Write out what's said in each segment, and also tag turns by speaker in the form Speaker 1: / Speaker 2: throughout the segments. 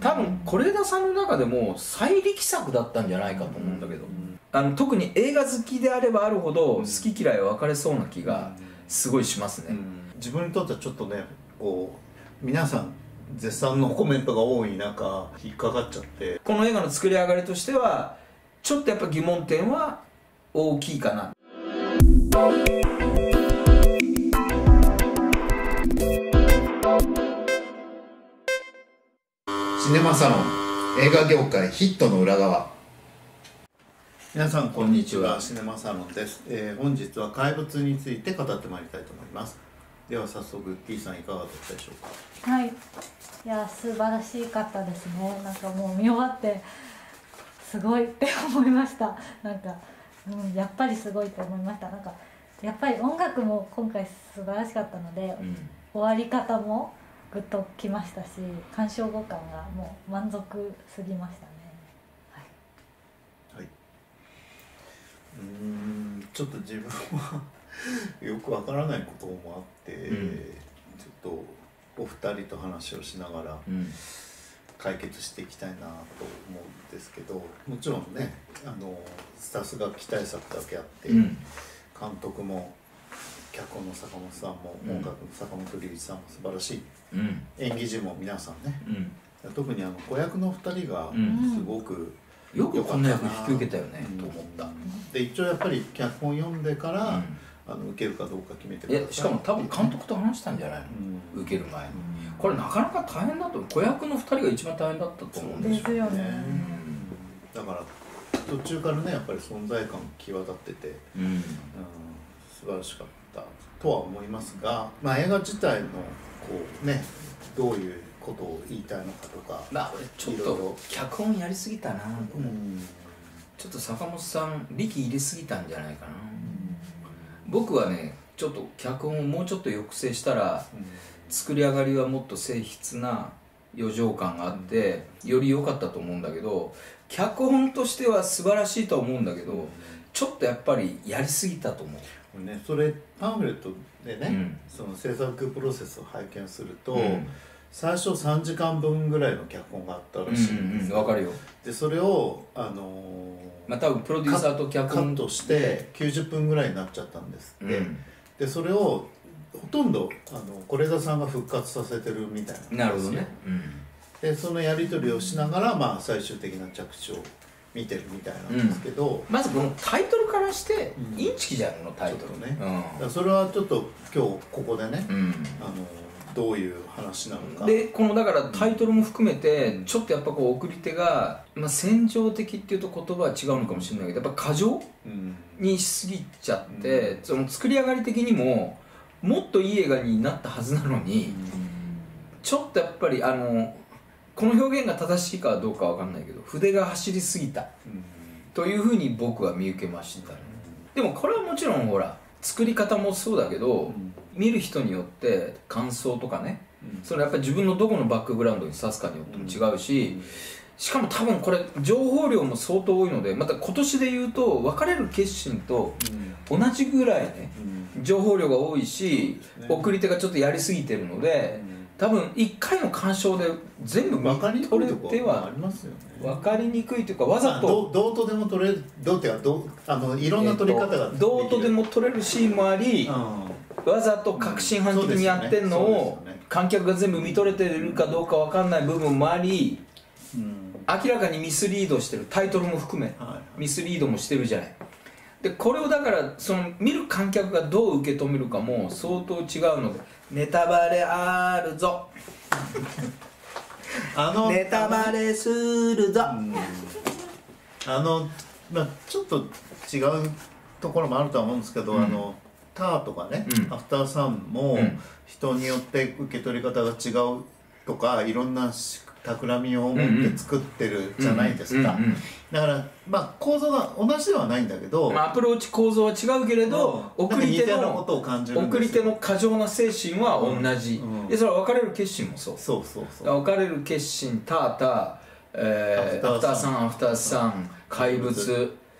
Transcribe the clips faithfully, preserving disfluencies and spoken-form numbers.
Speaker 1: 多分是枝さんの中でも最力作だったんじゃないかと思うんだけど、あの特に映画好きであればあるほど好き嫌いは分かれそうな気がすごいしますね、うんうん、
Speaker 2: 自分にとってはちょっとねこう皆さん絶賛のコメントが多い中引っかかっちゃって、
Speaker 1: この映画の作り上がりとしてはちょっとやっぱ疑問点は大きいかな。
Speaker 3: シネマサロン映画業界ヒットの裏側。
Speaker 2: 皆さんこんにちは、シネマサロンです、えー、本日は怪物について語ってまいりたいと思います。では早速 T さんいかがだったでしょうか。
Speaker 4: はい、いや素晴らしかったですね。なんかもう見終わってすごいって思いました。なんか、うん、やっぱりすごいと思いました。なんかやっぱり音楽も今回素晴らしかったので、うん、終わり方もグッときましたし、鑑賞後感がもう満足すぎましたね。はい、
Speaker 2: はい、うーんちょっと自分はよくわからないこともあって、うん、ちょっとお二人と話をしながら解決していきたいなと思うんですけど、もちろんねあのスタッフが期待作だけあって、うん、監督も脚本の坂本さんも、うん、音楽の坂本龍一さんも素晴らしい、うん、演技陣も皆さんね、うん、特にあの子役のふたりがすごく、
Speaker 1: うん、よくこんな役引き受けたよね、うん、と思った。
Speaker 2: で一応やっぱり脚本読んでから、うん、あの受けるかどうか決めてください。
Speaker 1: いやしかも多分監督と話したんじゃないの、うん、受ける前に、うん、これなかなか大変だと、子役のふたりが一番大変だったと思うんですよね。
Speaker 2: だから途中からねやっぱり存在感際立ってて、うんうん、素晴らしかったとは思いますが、まあ、映画自体のこうねどういうことを言いたいのかとか、
Speaker 1: まあ俺ちょっと脚本やりすぎたなと思う、うん、ちょっと坂本さん力入れすぎたんじゃないかな、うん、僕はねちょっと脚本をもうちょっと抑制したら、うん、作り上がりはもっと静筆な余剰感があって、うん、より良かったと思うんだけど、脚本としては素晴らしいと思うんだけど、うん、ちょっとやっぱりやりすぎたと思う。
Speaker 2: ね、それパンフレットでね、うん、その制作プロセスを拝見すると、うん、最初さんじかんぶんぐらいの脚本があったらしいんですよ。
Speaker 1: わかるよ。で
Speaker 2: それをあのー、
Speaker 1: まあ多分プロデューサーと脚本
Speaker 2: カットしてきゅうじゅっぷんぐらいになっちゃったんですって、うん、でそれをほとんどあの是枝さんが復活させてるみたいなんですよ。
Speaker 1: なるほどね、うん、
Speaker 2: でそのやり取りをしながら、まあ、最終的な着地を見てるみたいなんですけど、うん、
Speaker 1: まずこのタイトルからして、うん、インチキじゃんこのタイトルね、
Speaker 2: うん、だからそれはちょっと今日ここでね、うん、あのどういう話なのか
Speaker 1: で、このだからタイトルも含めて、うん、ちょっとやっぱこう送り手が、まあ、戦場的っていうと言葉は違うのかもしれないけどやっぱ過剰、うん、にしすぎちゃって、うん、その作り上がり的にももっといい映画になったはずなのに、うん、ちょっとやっぱりあのこの表現が正しいかどうかわかんないけど筆が走りすぎた、うん、というふうに僕は見受けましたね、うん、でもこれはもちろんほら作り方もそうだけど、うん、見る人によって感想とかね、うん、それやっぱり自分のどこのバックグラウンドに指すかによっても違うし、うん、しかも多分これ情報量も相当多いのでまた今年で言うと別れる決心と同じぐらいね、うん、情報量が多いし、うん、送り手がちょっとやりすぎてるので、うん多分いっかいの鑑賞で全部見取れては分かりにくいというかわざと
Speaker 2: どうとでも取れるどうっていうかどうあのいろんな取り方が
Speaker 1: どうとでも取れるシーンもあり、うん、わざと確信犯的にやってんのを観客が全部見取れてるかどうか分かんない部分もあり、うん、明らかにミスリードしてるタイトルも含め、はいはい、ミスリードもしてるじゃない。でこれをだからその見る観客がどう受け止めるかも相当違うのでネタバレあるぞあのネタバレするぞ、うん、
Speaker 2: あの、まあ、ちょっと違うところもあるとは思うんですけど、うん、あのターとかね、うん、アフターサンも人によって受け取り方が違うとかいろんな企みを持って作ってるじゃないですか。だからまあ構造が同じではないんだけど、
Speaker 1: まあ、アプローチ構造は違うけれど、うん、送り手の送り手の過剰な精神は同じ、うんうん、でそれは別れる決心もそう
Speaker 2: そうそうそう
Speaker 1: 別れる決心ターター、えー、アフターサンアフターサン怪物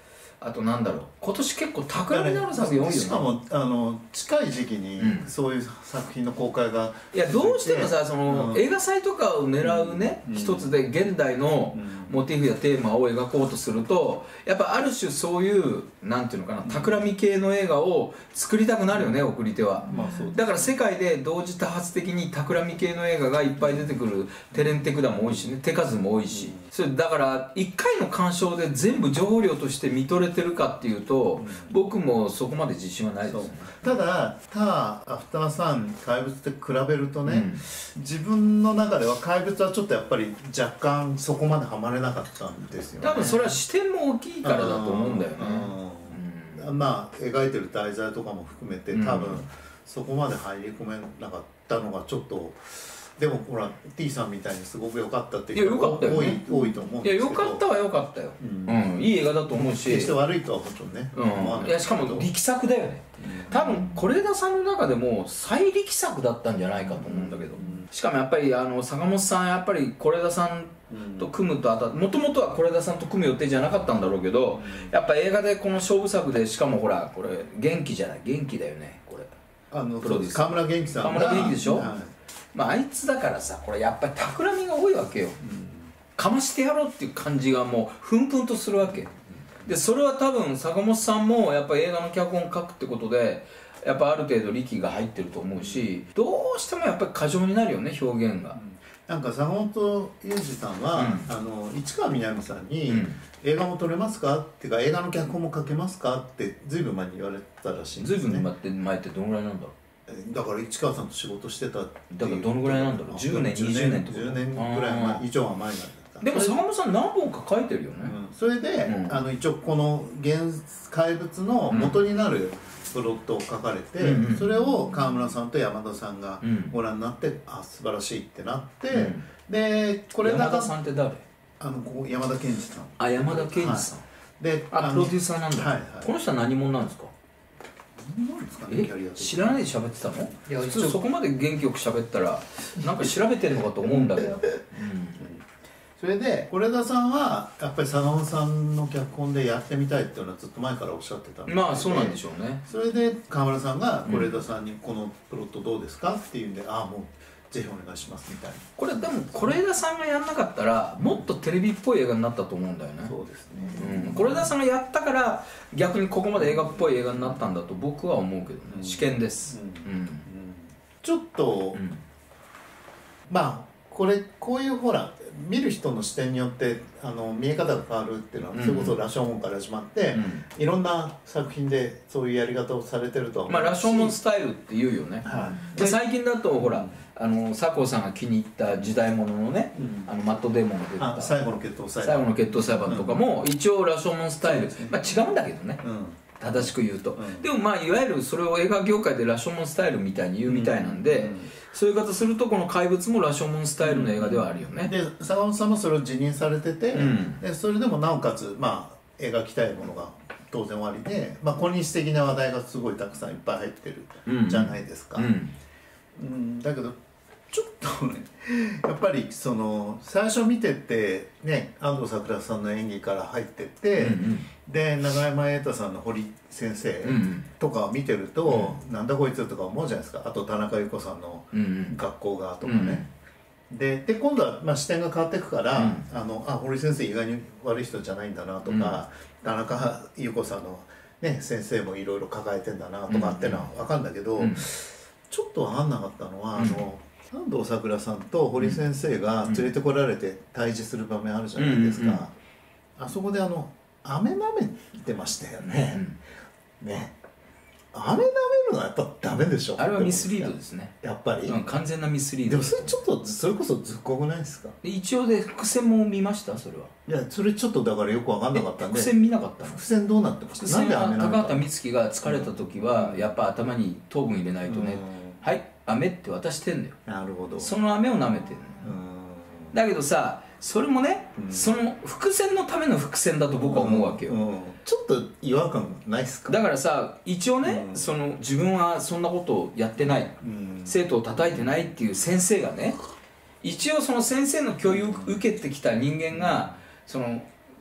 Speaker 1: あとなんだろう、今年結構企みのある作品多いよね。
Speaker 2: しかもあの近い時期にそういう作品の公開が、
Speaker 1: いやどうしてもさその、
Speaker 2: うん、
Speaker 1: 映画祭とかを狙うね、うん、一つで現代のモチーフやテーマを描こうとするとやっぱある種そういうなんていうのかな、企み系の映画を作りたくなるよね、送り手は、まあ、そうだから世界で同時多発的に企み系の映画がいっぱい出てくるテレンテクダも多いしね、手数も多いし、それだからいっかいの鑑賞で全部情報量として見とれてるかっていうと、うん、僕もそこまで自信はないですね。
Speaker 2: ただ他アフターサン怪物って比べるとね、うん、自分の中では怪物はちょっとやっぱり若干そこまではまれなかったんですよね。
Speaker 1: 多分それは視点も大きいからだと思うんだよね。
Speaker 2: うん、まあ描いてる題材とかも含めて多分そこまで入り込めなかったのがちょっと。でもほら T さんみたいにすごく良かったっていう人が多い、ね、多いと思うんですけど、
Speaker 1: いや良かったは良かったよ、うんうん、いい映画だと思うし、
Speaker 2: 決して悪いとはもちろんね、
Speaker 1: うん、いやしかも力作だよね、うん、多分是枝さんの中でも最力作だったんじゃないかと思うんだけど、うん、しかもやっぱりあの坂本さんやっぱり是枝さんと組むとあたもともとは是枝さんと組む予定じゃなかったんだろうけど、うん、やっぱ映画でこの勝負作でしかもほらこれ元気じゃない元気だよねこれ
Speaker 2: あのプロデュース川村元気さん
Speaker 1: 川村元気でしょ、はい、まあ、あいつだからさこれやっぱり企みが多いわけよ、うん、かましてやろうっていう感じがもうふんふんとするわけで、それは多分坂本さんもやっぱ映画の脚本を書くってことでやっぱある程度力が入ってると思うし、どうしてもやっぱり過剰になるよね表現が、うん、
Speaker 2: なんか坂本雄二さんは、うん、あの市川みなみさんに、うん、映画も撮れますかっていうか映画の脚本も書けますかってずいぶん前に言われたらしいんですね。
Speaker 1: ずいぶん前って前ってどのぐらいなんだろう。
Speaker 2: だから市川さんと仕事してたっていう。
Speaker 1: だからどのぐらいなんだろう、じゅうねんにじゅうねんとか
Speaker 2: じゅうねんぐらい前以上は前なんだった。
Speaker 1: でも坂本さん何本か書いてるよね、
Speaker 2: うん、それで、うん、あの一応この原怪物の元になるプロットを書かれて、うん、それを川村さんと山田さんがご覧になって、うん、あ素晴らしいってなって、うん、でこれ
Speaker 1: 山田さんって誰？
Speaker 2: あのここ山田健二さん。
Speaker 1: あ山田健二さん、はい、であプロデューサーなんだ、はいはい、この人は何者なんですか？え知らないで喋ってたの？いや普通そこまで元気よく喋ったらなんか調べてるのかと思うんだけど、うん、
Speaker 2: それで是枝さんはやっぱり坂本さんの脚本でやってみたいっていうのはずっと前からおっしゃってたんで、
Speaker 1: まあそうなんでしょうね。
Speaker 2: それで川村さんが是枝さんにこのプロットどうですかっていうんで、ああもうぜひお願いしますみたいな。
Speaker 1: これでも是枝さんがやんなかったらもっとテレビっぽい映画になったと思うんだよね。
Speaker 2: そうですね、
Speaker 1: うん、是枝さんがやったから逆にここまで映画っぽい映画になったんだと僕は思うけどね、うん、試験です、うんうん、
Speaker 2: ちょっと、うん、まあこれこういうほら見る人の視点によってあの見え方が変わるっていうのは、うん、それこそ羅生門から始まって、うん、いろんな作品でそういうやり方をされてるとは思うし、
Speaker 1: まあ羅生門スタイルって言うよね、はい、で最近だとほらあの佐藤さんが気に入った時代物のね、うん、あのマット・デーモンが出てた
Speaker 2: 最後の決闘裁判
Speaker 1: 最後の決闘裁判とかも、うん、一応羅生門スタイル、まあ、違うんだけどね、うん、正しく言うと、うん、でもまあいわゆるそれを映画業界で羅生門スタイルみたいに言うみたいなんで、うんうん、そういう言い方するとこの怪物も羅生門スタイルの映画ではあるよね、
Speaker 2: で坂本さんもそれを辞任されてて、うん、でそれでもなおかつまあ描きたいものが当然終わりで、まあ、今日的な話題がすごいたくさんいっぱい入ってるじゃないですか、うんうんうん、だけどちょっとねやっぱりその最初見ててね安藤サクラさんの演技から入ってって、うんうん、で永山瑛太さんの堀先生とかを見てると、うん、なんだこいつとか思うじゃないですか。あと田中裕子さんの学校がとかね、うん、で, で今度はまあ視点が変わっていくから、うん、あのあ堀先生意外に悪い人じゃないんだなとか、うん、田中裕子さんの、ね、先生もいろいろ抱えてんだなとかっていうのは分かるんだけど、うん、ちょっと分かんなかったのは、うん、あの安藤サクラさんと堀先生が連れてこられて対峙する場面あるじゃないですか、うんうんうん、あそこであの飴舐めてましたよね、うん、ね飴舐めるのはやっぱダメでしょ。
Speaker 1: あれはミスリードですね
Speaker 2: やっぱり、
Speaker 1: うん、完全なミスリード。
Speaker 2: でもそれちょっとそれこそずっこくないですか。
Speaker 1: 一応で伏線も見ました。それは。
Speaker 2: いやそれちょっとだからよく分かんなかったんで。
Speaker 1: 伏線見なかったの。
Speaker 2: 伏線どうなってました。
Speaker 1: 伏線は高畑充希が疲れた時は、うん、やっぱ頭に糖分入れないとね、うん、はい飴って渡してんだよ。
Speaker 2: なるほど。
Speaker 1: その飴を舐めてんの、うん、だけどさそれもね、うん、その伏線のための伏線だと僕は思うわけよ、うんうん、
Speaker 2: ちょっと違和感ないっすか。
Speaker 1: だからさ一応ね、うん、その自分はそんなことをやってない、うん、生徒を叩いてないっていう先生がね一応その先生の教育を受けてきた人間がその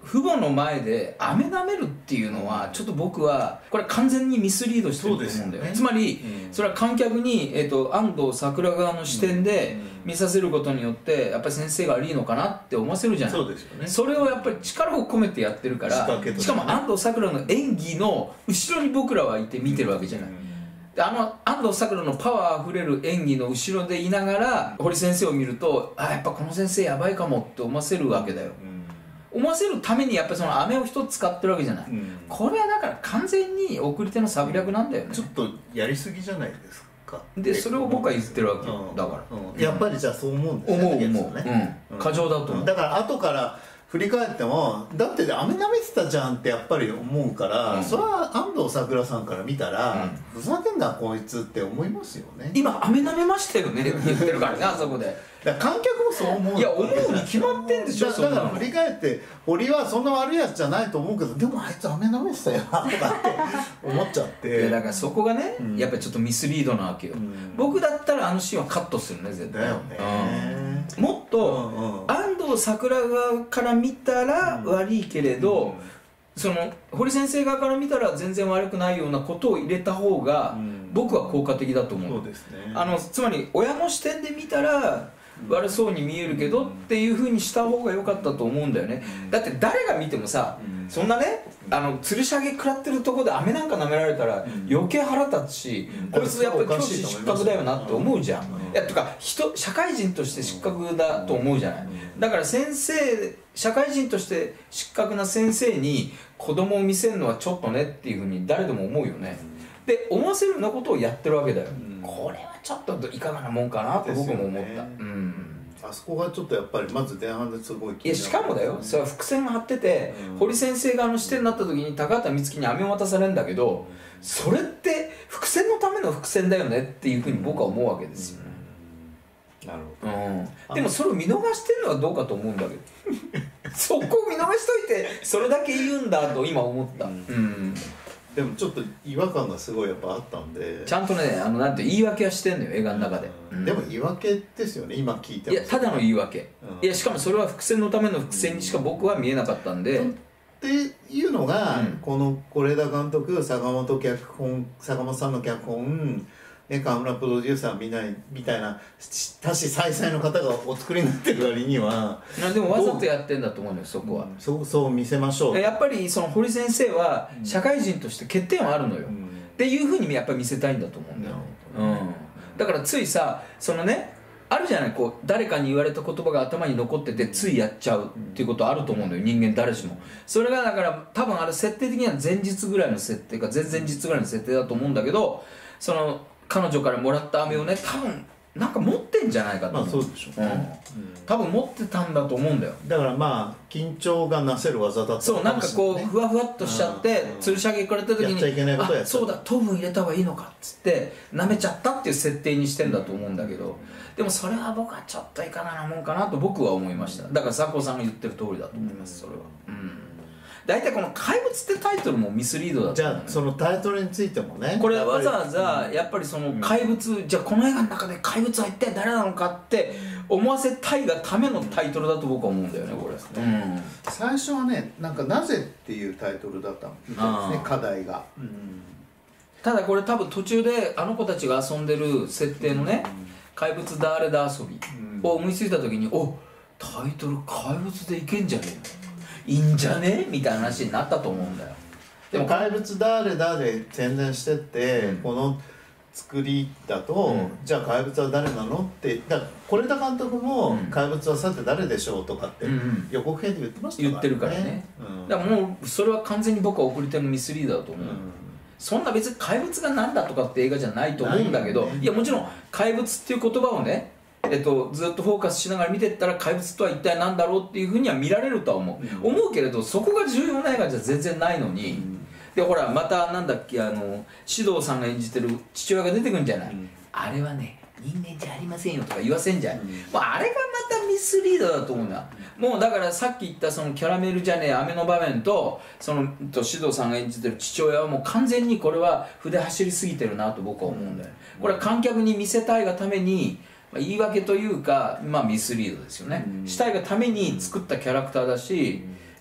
Speaker 1: 父母の前で飴舐めるっていうのはちょっと僕はこれ完全にミスリードしてると思うんだよね。つまり、うん、それは観客に、えー、と安藤サクラ側の視点で見させることによってやっぱり先生が悪いのかなって思わせるじゃない。
Speaker 2: そうですよね。
Speaker 1: それをやっぱり力を込めてやってるから、しかも安藤サクラの演技の後ろに僕らはいて見てるわけじゃない、うん、であの安藤サクラのパワーあふれる演技の後ろでいながら堀先生を見ると、あやっぱこの先生やばいかもって思わせるわけだよ、うん思わせるためにやっぱりその飴を一つ使ってるわけじゃない、うん、これはだから完全に送り手の策略なんだよね。
Speaker 2: ちょっとやりすぎじゃないですか。
Speaker 1: でそれを僕は言ってるわけよ、うん、だから、
Speaker 2: うん、やっぱりじゃあそう思うんです
Speaker 1: ね。思う思う、ねうん、過剰だと思う。
Speaker 2: だから後から振り返ってもだって飴舐めてたじゃんってやっぱり思うから、うん、それは安藤サクラさんから見たら、うん、ふざけんなこいつって思いますよね。
Speaker 1: 今飴舐めましたよねって言ってるからねあそこで。
Speaker 2: だから観客もそう思う。
Speaker 1: いや思うに決まってんでしょ。
Speaker 2: だ, だから振り返って堀はそんな悪いやつじゃないと思うけど、でもあいつ飴舐めてたよなとかって思っちゃって
Speaker 1: いやだからそこがね、うん、やっぱりちょっとミスリードなわけよ、うん、僕だったらあのシーンはカットするね絶対。だよね、うん、もっと、うんうん、安藤サクラ側から見たら悪いけれど、うん、その堀先生側から見たら全然悪くないようなことを入れた方が僕は効果的だと思う。
Speaker 2: そうですね。
Speaker 1: あのつまり親の視点で見たら悪そうに見えるけどっていう風にした方が良かったと思うんだよね。だって誰が見てもさ、そんなねあの吊るし上げ食らってるところで飴なんか舐められたら余計腹立つし、こいつやっぱり教師失格だよなって思うじゃん。いやとか人社会人として失格だと思うじゃない。だから先生社会人として失格な先生に子供を見せるのはちょっとねっていう風に誰でも思うよね。で思わせるようなことをやってるわけだよ。これはちょっといかがなもんかなと僕も思った、うん、
Speaker 2: あそこがちょっとやっぱりまず前半ですごい
Speaker 1: いやしかもだよ、それは伏線が張ってて、うん、堀先生側の視点になった時に高畑充希に飴を渡されるんだけど、それって伏線のための伏線だよねっていうふうに僕は思うわけですよね、
Speaker 2: うん、なるほ
Speaker 1: ど、うん、でもそれを見逃してるのはどうかと思うんだけどそこを見逃しといてそれだけ言うんだと今思った、うんうん
Speaker 2: でもちょっと違和感がすごいやっぱあったんで、
Speaker 1: ちゃんとねあのなんて言い訳はしてんのよ映画の中で、
Speaker 2: うん、でも言い訳ですよね今聞いても。
Speaker 1: いやただの言い訳、うん、いやしかもそれは伏線のための伏線にしか僕は見えなかったんで、
Speaker 2: うん、っていうのが、うん、この是枝監督坂本脚本坂本さんの脚本ね、川村プロデューサーみたいみたいな多種多彩の方がお作りになってる割には
Speaker 1: でもわざとやってんだと思うのよそこは、うん、
Speaker 2: そうそう見せましょう。
Speaker 1: やっぱりその堀先生は社会人として欠点はあるのよ、うん、っていうふうにやっぱり見せたいんだと思うんだよ、うんうん、だからついさそのねあるじゃないこう誰かに言われた言葉が頭に残っててついやっちゃうっていうことあると思うんだよ人間誰しも。それがだから多分あれ設定的には前日ぐらいの設定か前々日ぐらいの設定だと思うんだけど、その彼女からもらった飴をね多分なんか持ってんじゃないかと思う。
Speaker 2: まあそうでしょうね、
Speaker 1: うんうん、多分持ってたんだと思うんだよ。
Speaker 2: だからまあ緊張がなせる技だったかもしれない、
Speaker 1: そうなんかこうふわふわっとしちゃって吊るし上げくれた時に
Speaker 2: やっちゃいけないことやった、
Speaker 1: あそうだ糖分入れた方がいいのかっつって舐めちゃったっていう設定にしてんだと思うんだけど、でもそれは僕はちょっといかがなもんかなと僕は思いました。だから佐藤さんが言ってる通りだと思います、それは。うん大体この「怪物」ってタイトルもミスリードだった、ね、
Speaker 2: じゃあそのタイトルについてもね
Speaker 1: これわざわざやっぱりその怪物、うん、じゃあこの映画の中で怪物は一体誰なのかって思わせたいがためのタイトルだと僕は思うんだよねこれ、うん、
Speaker 2: 最初はねなんか「なぜ」っていうタイトルだったみたいですね課題が、うん、
Speaker 1: ただこれ多分途中であの子たちが遊んでる設定のね、うん、怪物だーれだ遊びを思いついた時に、うん、おタイトル怪物でいけんじゃねえのいいんじゃねみたいな話になったと思うんだよ。
Speaker 2: でも怪物誰だで宣伝してって、うん、この作りだと、うん、じゃあ怪物は誰なのってだ是枝監督も、うん、怪物はさて誰でしょうとかって、うん、予告編で言ってましたからね。
Speaker 1: 言ってるからね、うん、だからもうそれは完全に僕は送り手のミスリーダーだと思う、うん、そんな別に怪物が何だとかって映画じゃないと思うんだけど、ね、いやもちろん怪物っていう言葉をねえっと、ずっとフォーカスしながら見ていったら怪物とは一体何だろうっていうふうには見られるとは思う、うん、思うけれどそこが重要な映画じゃ全然ないのに、うん、でほらまたなんだっけあの獅童さんが演じてる父親が出てくるんじゃない、うん、あれはね人間じゃありませんよとか言わせんじゃん、うん、もうあれがまたミスリードだと思うんだ、うん、もうだからさっき言ったそのキャラメルじゃねえ飴の場面とそのと獅童さんが演じてる父親はもう完全にこれは筆走りすぎてるなと僕は思うんだよ、うん、これは観客に見せたいがために言い訳というか、まあ、ミスリードですよね、うん、したいがために作ったキャラクターだし、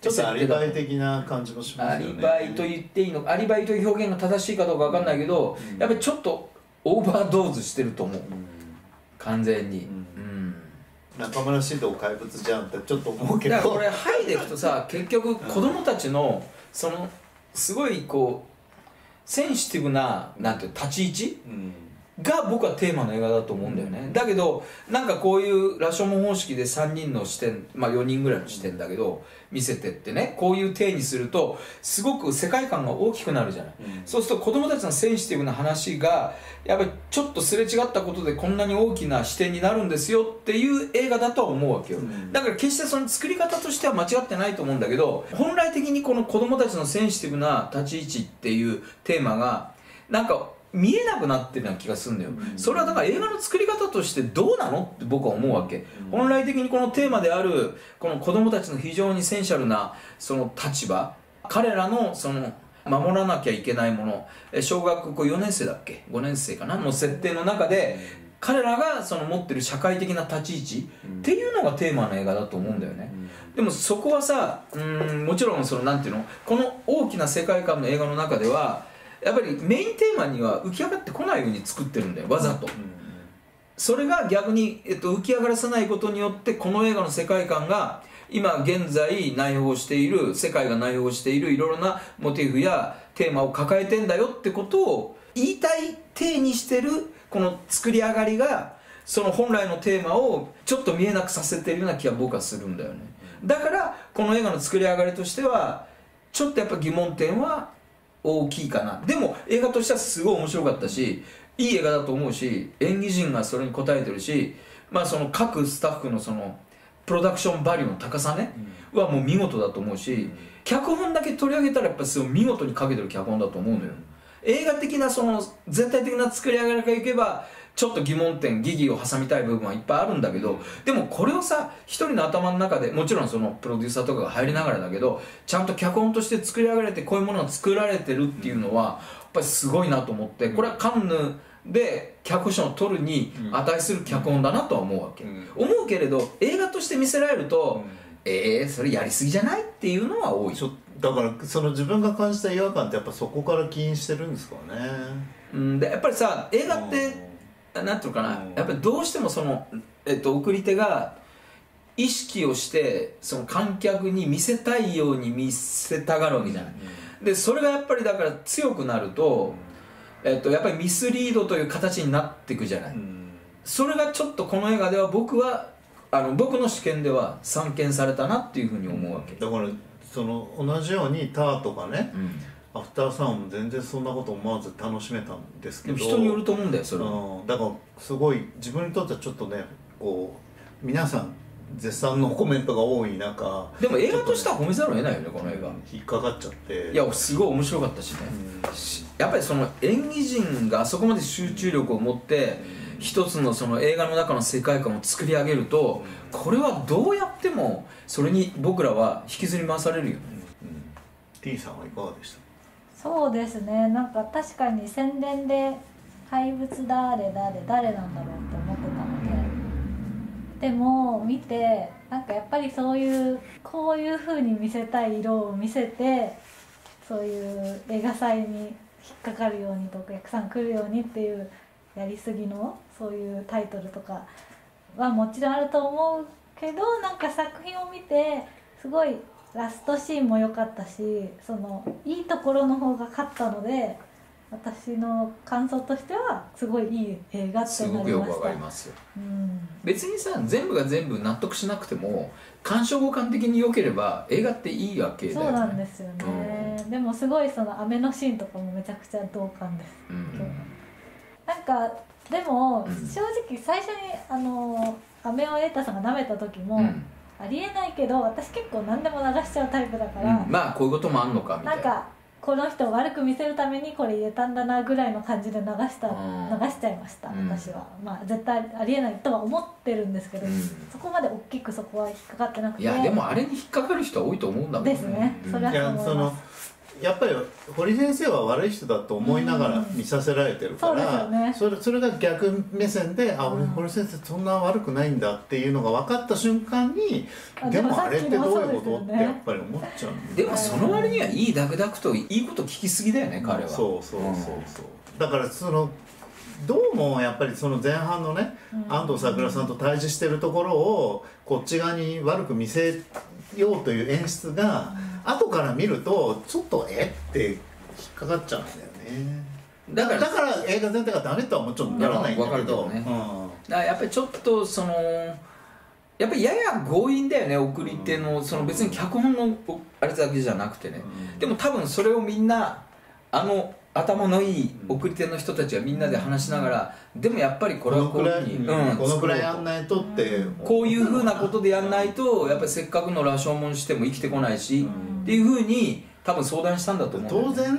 Speaker 2: ちょっとアリバイ的な感じもしますよね。
Speaker 1: アリバイと言っていいのか、アリバイという表現が正しいかどうか分かんないけど、うん、やっぱりちょっとオーバードーズしてると思う、うん、完全に、うんうん、
Speaker 2: 中村獅童怪物じゃんってちょっと思うけど、
Speaker 1: だからこれハイでいくとさ結局子供たちのそのすごいこうセンシティブななんていう立ち位置、うんが僕はテーマの映画だと思うんだよね、うん、だけどなんかこういう羅生門方式でさんにんの視点、まあよにんぐらいの視点だけど見せてってね、こういう体にするとすごく世界観が大きくなるじゃない、うん、そうすると子供たちのセンシティブな話がやっぱりちょっとすれ違ったことでこんなに大きな視点になるんですよっていう映画だとは思うわけよ、うん、だから決してその作り方としては間違ってないと思うんだけど、本来的にこの子供たちのセンシティブな立ち位置っていうテーマがなんか見えなくなってるような気がするんだよ、うん、それはだから映画の作り方としてどうなのって僕は思うわけ、うん、本来的にこのテーマであるこの子供たちの非常にセンシャルなその立場、彼らのその守らなきゃいけないもの、小学校よねん生だっけごねん生かなの設定の中で、うん、彼らがその持ってる社会的な立ち位置っていうのがテーマの映画だと思うんだよね、うん、でもそこはさ、うーんもちろんそのなんていうの、この大きな世界観の映画の中ではやっぱりメインテーマには浮き上がってこないように作ってるんだよ、わざと、うん、それが逆に、えっと、浮き上がらせないことによってこの映画の世界観が今現在内包している、世界が内包しているいろいろなモチーフやテーマを抱えてんだよってことを言いたい体にしてるこの作り上がりがその本来のテーマをちょっと見えなくさせてるような気は僕はするんだよね。だからこの映画の作り上がりとしてはちょっとやっぱ疑問点は大きいかな。でも映画としてはすごい面白かったし、いい映画だと思うし、演技陣がそれに応えてるし、まあその各スタッフのそのプロダクションバリューの高さね、うん、はもう見事だと思うし、うん、脚本だけ取り上げたらやっぱすごい見事にかけてる脚本だと思うのよ。映画的なその全体的な作り上がりからいけばちょっと疑問点、疑義を挟みたい部分はいっぱいあるんだけど、でもこれをさ一人の頭の中で、もちろんそのプロデューサーとかが入りながらだけどちゃんと脚本として作り上がれてこういうものが作られてるっていうのはやっぱりすごいなと思って、これはカンヌで脚本賞を取るに値する脚本だなとは思うわけ、うん、思うけれど映画として見せられると、うん、えーそれやりすぎじゃないっていうのは多い。
Speaker 2: だからその自分が感じた違和感ってやっぱそこから起因してるんですかね。
Speaker 1: うん、でやっぱりさ映画ってなんていうのかな、やっぱりどうしてもその、えっと、送り手が意識をしてその観客に見せたいように見せたがるわけじゃない、うん、でそれがやっぱりだから強くなると、えっと、やっぱりミスリードという形になっていくじゃない、うん、それがちょっとこの映画では僕はあの僕の視点では散見されたなっていうふうに思うわけ。
Speaker 2: だからその同じようにターとかね、うん、アフターサウンも全然そんなこと思わず楽しめたんですけど、
Speaker 1: でも人によると思うんだよそれは、
Speaker 2: うん、だからすごい自分にとってはちょっとねこう皆さん絶賛のコメントが多い中、
Speaker 1: でも映画としては褒めざるを得ないよねこの映画、うん、
Speaker 2: 引っかかっちゃって、
Speaker 1: いやすごい面白かったしね、うん、やっぱりその演技陣があそこまで集中力を持って、うん、一つのその映画の中の世界観を作り上げると、うん、これはどうやってもそれに僕らは引きずり回されるよね、
Speaker 2: うんうん、T さんはいかがでした？
Speaker 4: そうですね、なんか確かに宣伝で怪物誰誰誰なんだろうって思ってたので、でも見てなんかやっぱりそういうこういう風に見せたい色を見せてそういう映画祭に引っかかるようにとかお客さん来るようにっていうやりすぎのそういうタイトルとかはもちろんあると思うけど、なんか作品を見てすごいラストシーンも良かったし、そのいいところの方が勝ったので私の感想としてはすごいいい映画ってなりました。すごくよくわかりますよ、うん、
Speaker 1: 別にさ全部が全部納得しなくても鑑賞互換的に良ければ映画っていいわけだよね。
Speaker 4: そうなんですよね、うん、でもすごいその雨のシーンとかもめちゃくちゃ同感です、うん、なんかでも、うん、正直最初にあの飴を瑛太さんが舐めた時も、うん、ありえないけど私結構何でも流しちゃうタイプだから、
Speaker 1: うん、まあこういうこともあんのかみたいな、
Speaker 4: なんかこの人を悪く見せるためにこれ入れたんだなぐらいの感じで流した、流しちゃいました、うん、私は。まあ絶対ありえないとは思ってるんですけど、うん、そこまで大きくそこは引っかかってなくて。
Speaker 1: いやでもあれに引っかかる人は多いと思うんだもんね。
Speaker 4: ですね、それはそう思います。
Speaker 2: いやそのやっぱり堀先生は悪い人だと思いながら見させられてるから、うん、そ, ね、そ, れそれが逆目線で、あ、俺堀先生そんな悪くないんだっていうのが分かった瞬間に、でもあれってどういうこと、ね、ってやっぱり思っちゃう。
Speaker 1: でもその割にはいいダクダクといいこと聞きすぎだよね、彼は。
Speaker 2: そうそうそうそう、うん、だからそのどうもやっぱりその前半のね、うん、安藤サクラさんと対峙してるところをこっち側に悪く見せようという演出が、うん、後から見るとちょっとえって引っかかっちゃうんだよね。だからだから映画全体がダメとはもちろんならないんだけど、うん、
Speaker 1: ね、うん、だからやっぱりちょっとそのやっぱりやや強引だよね、送り手の、その別に脚本のあれだけじゃなくてね、うん、でも多分それをみんなあの頭のいい送り手の人たちがみんなで話しながら、でもやっぱりこれはこういうふうに、
Speaker 2: うん、このくらいやんないとって、
Speaker 1: こういうふうなことでやんないとやっぱりせっかくの羅生門しても生きてこないし、っていうふうに多分相談したんだと思う、ね、
Speaker 2: 当然、うん、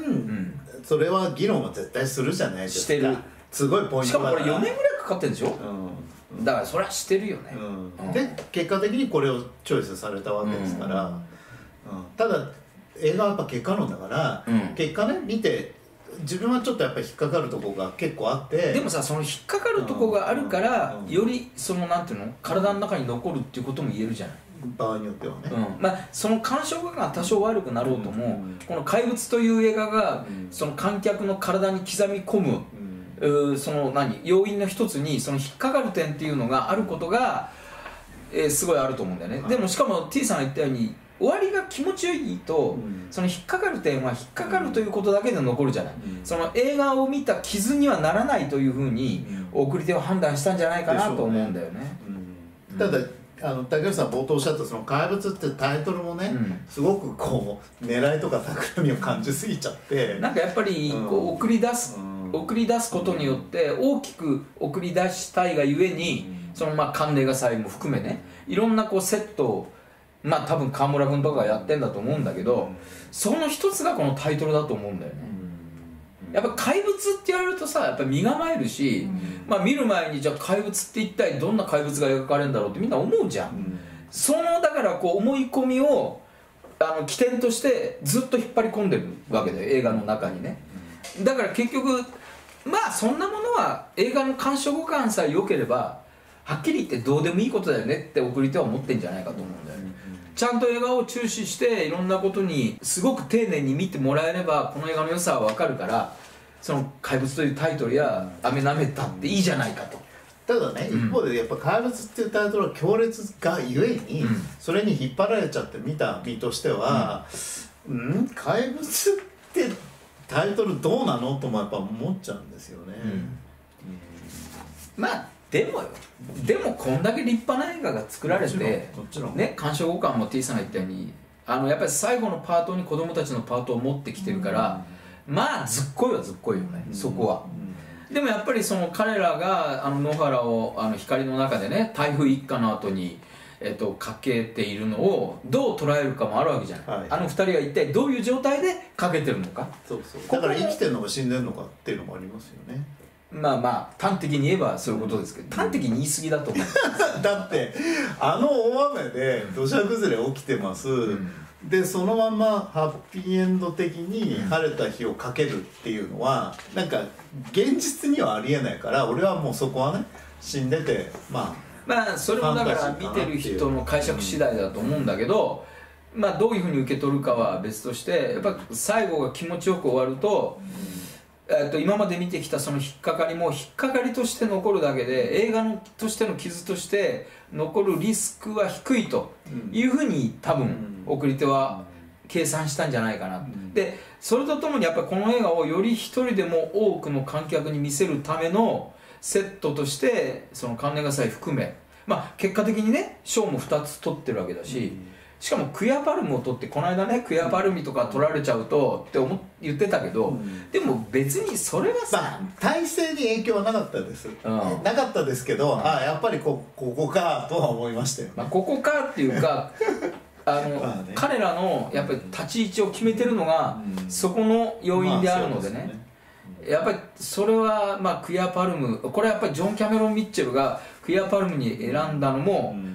Speaker 2: それは議論は絶対するじゃないですか。
Speaker 1: してる。
Speaker 2: すごいポイントだから。
Speaker 1: しかもこれよねんぐらいかかってるんでしょ、うん、だからそれはしてるよね、
Speaker 2: うん、で結果的にこれをチョイスされたわけですから、うんうん、ただ映画はやっぱ結果論だから、うん、結果ね見て自分はちょっとやっぱり引っかかるところが結構あって、
Speaker 1: でもさ、その引っかかるところがあるから、うん、よりそのなんていうの、体の中に残るっていうことも言えるじゃない、
Speaker 2: 場合によってはね、
Speaker 1: うん、まあその鑑賞が多少悪くなろうとも、うん、この「怪物」という映画が、うん、その観客の体に刻み込む、うん、その何要因の一つにその引っかかる点っていうのがあることが、えー、すごいあると思うんだよね、はい、でもしかも T さんが言ったように終わりが気持ちよいと、うん、その引っかかる点は引っかかるということだけで残るじゃない、うん、その映画を見た傷にはならないというふうに、うん、送り手は判断したんじゃないかなと思うんだよね、
Speaker 2: うん、ただあの竹内さん冒頭おっしゃったその怪物ってタイトルもね、うん、すごくこう狙いとか企みを感じすぎちゃって
Speaker 1: なんかやっぱりこう送り出す、うん、送り出すことによって大きく送り出したいがゆえに、うん、そのまあ寒冷が最後も含めねいろんなこうセットをまあ多分川村君とかがやってんだと思うんだけど、うん、その一つがこのタイトルだと思うんだよね、うん、やっぱ怪物って言われるとさやっぱ身構えるし、うんまあ、見る前にじゃあ怪物って一体どんな怪物が描かれるんだろうってみんな思うじゃん、うん、そのだからこう思い込みをあの起点としてずっと引っ張り込んでるわけだよ映画の中にね、うん、だから結局まあそんなものは映画の鑑賞感さえ良ければはっきり言ってどうでもいいことだよねって送り手は思ってんじゃないかと思うんだよね、うんうん、ちゃんと映画を注視していろんなことにすごく丁寧に見てもらえればこの映画の良さは分かるからその怪物というタイトルや「雨なめた」っていいじゃないかと。
Speaker 2: ただね、うん、一方でやっぱ怪物っていうタイトルは強烈がゆえに、うん、それに引っ張られちゃって見た身としては、うん、ん怪物ってタイトルどうなのともやっぱ思っちゃうんですよね、うんうん、
Speaker 1: まあでもよでもこんだけ立派な映画が作られてね鑑賞後感も T さんが言ったようにあのやっぱり最後のパートに子供たちのパートを持ってきてるから、うん、まあずっこいはずっこいよね、うん、そこは、うん、でもやっぱりその彼らがあの野原をあの光の中でね台風一過の後にえっとかけているのをどう捉えるかもあるわけじゃない、はい、あのふたりが一体どういう状態でかけてるのか
Speaker 2: そうそうだから生きてるのか死んでるのかっていうのもありますよね
Speaker 1: まあまあ端的に言えばそういうことですけど、端的に言い過ぎだと思う
Speaker 2: だってあの大雨で土砂崩れ起きてます、うん、でそのままハッピーエンド的に晴れた日をかけるっていうのはなんか現実にはありえないから俺はもうそこはね死んでてまあ
Speaker 1: まあそれもだから見てる人の解釈次第だと思うんだけど、うん、まあどういうふうに受け取るかは別としてやっぱ最後が気持ちよく終わると、うんえっと今まで見てきたその引っかかりも引っかかりとして残るだけで映画のとしての傷として残るリスクは低いというふうに多分送り手は計算したんじゃないかな、うん、でそれとともにやっぱりこの映画をより一人でも多くの観客に見せるためのセットとしてその関連画祭含めまあ結果的にね賞もふたつ取ってるわけだし、うんしかもクヤパルムを取ってこの間ねクヤパルミとか取られちゃうとって思言ってたけど、うん、でも別にそれはさ、まあ、
Speaker 2: 体制に影響はなかったです、うん、なかったですけど、うん、ああやっぱり こ, ここかとは思いましたよ、ね
Speaker 1: まあ、ここかっていうかあの、まあね、彼らのやっぱり立ち位置を決めてるのが、うん、そこの要因であるのでね、まあそうですねやっぱりそれはまあクヤパルムこれはやっぱりジョン・キャメロン・ミッチェルがクヤパルムに選んだのも、うん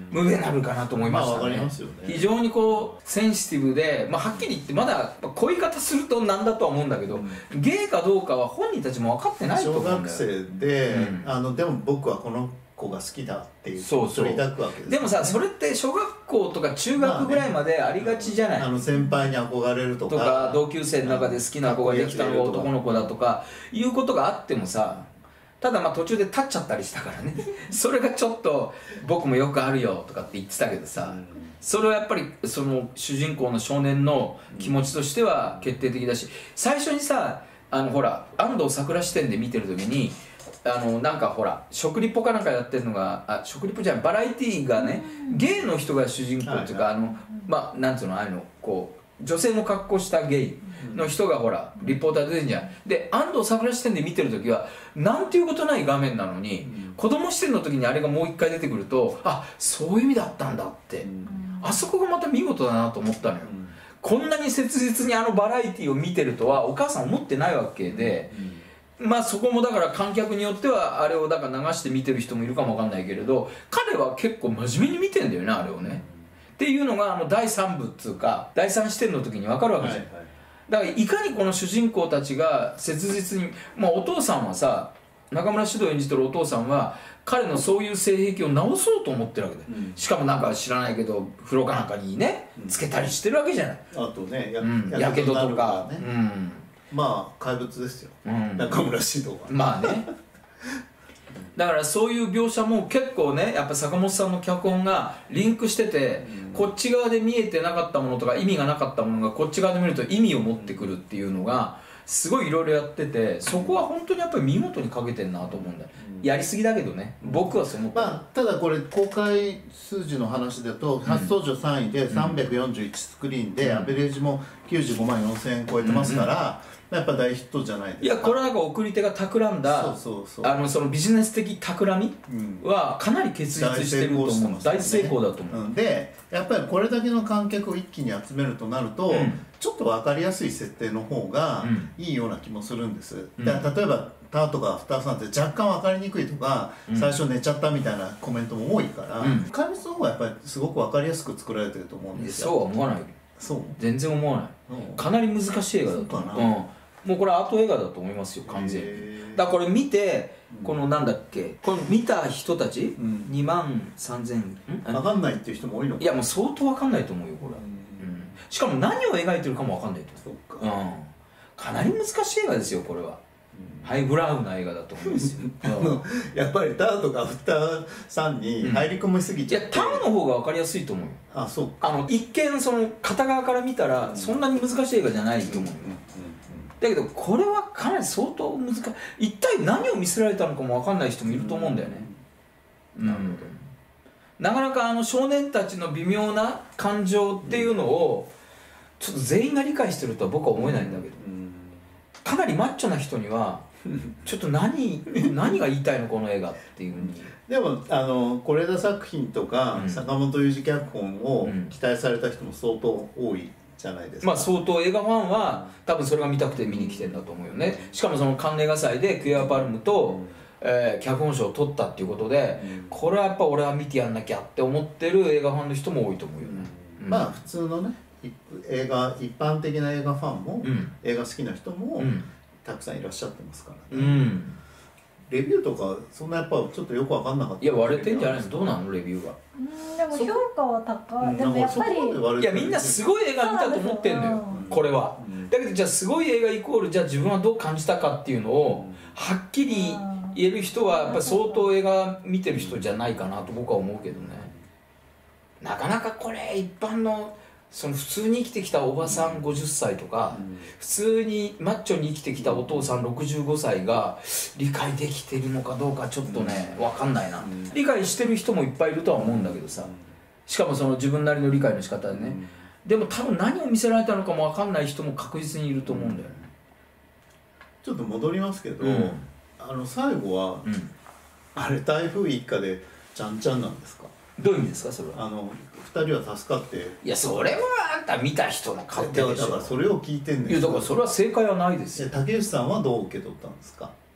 Speaker 1: ムベナルかなと思いましたね。
Speaker 2: まあわかりますよね。
Speaker 1: 非常にこうセンシティブで、まあ、はっきり言ってまだこういう言い方するとなんだとは思うんだけど、うん、ゲイかどうかは本人たちも分かってないと思うんだよ。
Speaker 2: 小学生で、うん、あのでも僕はこの子が好きだっていう
Speaker 1: そうそう
Speaker 2: 抱くわけです、ね、
Speaker 1: でもさそれって小学校とか中学ぐらいまでありがちじゃない、
Speaker 2: まあね、あの先輩に憧れるとか
Speaker 1: とか同級生の中で好きな子ができたのが男の子だとかいうことがあってもさ、ただまあ途中で立っちゃったりしたからねそれがちょっと僕もよくあるよとかって言ってたけどさ、うん、それはやっぱりその主人公の少年の気持ちとしては決定的だし、最初にさあのほら安藤サクラ視点で見てる時にあのなんかほら食リポかなんかやってるのがあ食リポじゃないバラエティーがね、ゲイの人が主人公っていうか、はいはい、あのまあなんつうのああいうのこう女性の格好したゲイの人がほらリポーター出てんじゃん。で安藤サクラ視点で見てる時はなんていうことない画面なのに、うん、子供視点の時にあれがもう一回出てくるとあそういう意味だったんだって、うん、あそこがまた見事だなと思ったのよ、うん、こんなに切実にあのバラエティーを見てるとはお母さん思ってないわけで、うん、まあそこもだから観客によってはあれをだから流して見てる人もいるかもわかんないけれど、彼は結構真面目に見てんだよねあれをね、っていうのがあのだいさん部っつうかだいさん視点の時に分かるわけじゃん、はいはい、だからいかにこの主人公たちが切実に、まあ、お父さんはさ中村獅童演じてるお父さんは彼のそういう性癖を直そうと思ってるわけだよ、うん、しかもなんか知らないけど風呂かなんかにね、うん、つけたりしてるわけじゃない、
Speaker 2: あとねや、うん、
Speaker 1: やけどとか、
Speaker 2: ね、うん、まあ怪物ですよ、うん、中村獅童は
Speaker 1: まあねだからそういう描写も結構ねやっぱ坂本さんの脚本がリンクしてて、うん、こっち側で見えてなかったものとか意味がなかったものがこっち側で見ると意味を持ってくるっていうのがすごいいろいろやってて、そこは本当にやっぱり見事にかけてんなと思うんだよ、うん、やりすぎだけどね僕はそう思った、
Speaker 2: まあ、ただこれ公開数字の話だと初登場さんいでさんびゃくよんじゅういちスクリーンでアベレージもきゅうじゅうごまんよんせんえん超えてますから、やっぱ大ヒットじゃないですか。
Speaker 1: いやこれなんか送り手が企んだそうそうそうあのそのビジネス的企みはかなり結実してると思う、うん、大成功だと思う、
Speaker 2: うん、でやっぱりこれだけの観客を一気に集めるとなると、うん、ちょっと分かりやすい設定の方がいいような気もするんです、うん、で例えばターとかアフターさんって若干分かりにくいとか、うん、最初寝ちゃったみたいなコメントも多いから怪物、うん、の方がやっぱりすごく分かりやすく作られてると思うんですよ。
Speaker 1: そうは思わない。そう全然思わない、うん、かなり難しい映画だと思う、うん、もうこれアート映画だと思いますよ完全に。だからこれ見てこのなんだっけこの見た人たち、うん、にまんさんぜん
Speaker 2: 分かんないっていう人も多いのか。
Speaker 1: いやもう相当分かんないと思うよこれ、うん、しかも何を描いてるかも分かんないと思う。そうか、うん、かなり難しい映画ですよこれは、うん、ハイブラウンな映画だと思いますよ
Speaker 2: やっぱりターとかアフターさんに入り込みすぎちゃって、
Speaker 1: うん、いやターの方が分かりやすいと思うよ。
Speaker 2: あそうか。
Speaker 1: あの一見その片側から見たらそんなに難しい映画じゃないと思うよ、うんうん、だけどこれはかなり相当難しい。一体何を見せられたのかも分かんない人もいると思うんだよね、うん、なるほど。なかなかあの少年たちの微妙な感情っていうのをちょっと全員が理解してるとは僕は思えないんだけど、かなりマッチョな人にはちょっと何何が言いたいのこの映画っていうふうに。
Speaker 2: でもあの是枝作品とか、うん、坂本龍二脚本を期待された人も相当多いじゃないですか。
Speaker 1: まあ相当映画ファンは多分それが見たくて見に来てんだと思うよね。しかもそのカンヌ映画祭でクエアパルムと、うんえー、脚本賞を取ったっていうことで、うん、これはやっぱ俺は見てやんなきゃって思ってる映画ファンの人も多いと思うよね、
Speaker 2: うんうん、まあ普通のね映画一般的な映画ファンも、うん、映画好きな人も、うん、たくさんいらっしゃってますからね、うん、レビューとかそんなやっぱちょっとよく分かんなかった。
Speaker 1: いや割れてんじゃないですか。どうなのレビューが。
Speaker 4: うんでも評価は高い。でもやっぱり
Speaker 1: いやみんなすごい映画見たと思ってんのよ、これは、うん、だけどじゃあすごい映画イコールじゃあ自分はどう感じたかっていうのを、うん、はっきり言える人はやっぱり相当映画見てる人じゃないかなと僕は思うけどね。なかなかこれ一般のその普通に生きてきたおばさんごじゅっさいとか、うん、普通にマッチョに生きてきたお父さんろくじゅうごさいが理解できてるのかどうかちょっとね分かんないな、うん、理解してる人もいっぱいいるとは思うんだけどさ、しかもその自分なりの理解の仕方でね、うん、でも多分何を見せられたのかも分かんない人も確実にいると思うんだよね。
Speaker 2: ちょっと戻りますけど、うん、あの最後は、うん、あれ台風一過でちゃんちゃんなんですか。
Speaker 1: どういう意味ですかそれは。
Speaker 2: あのふたりは助かって。
Speaker 1: いやそれはあんた見た人の勝手でしょ。
Speaker 2: だからそれを聞いてんねん。
Speaker 1: いやだからそれは正解はないですよ。
Speaker 2: 竹内さんはどう受け取ったんですか。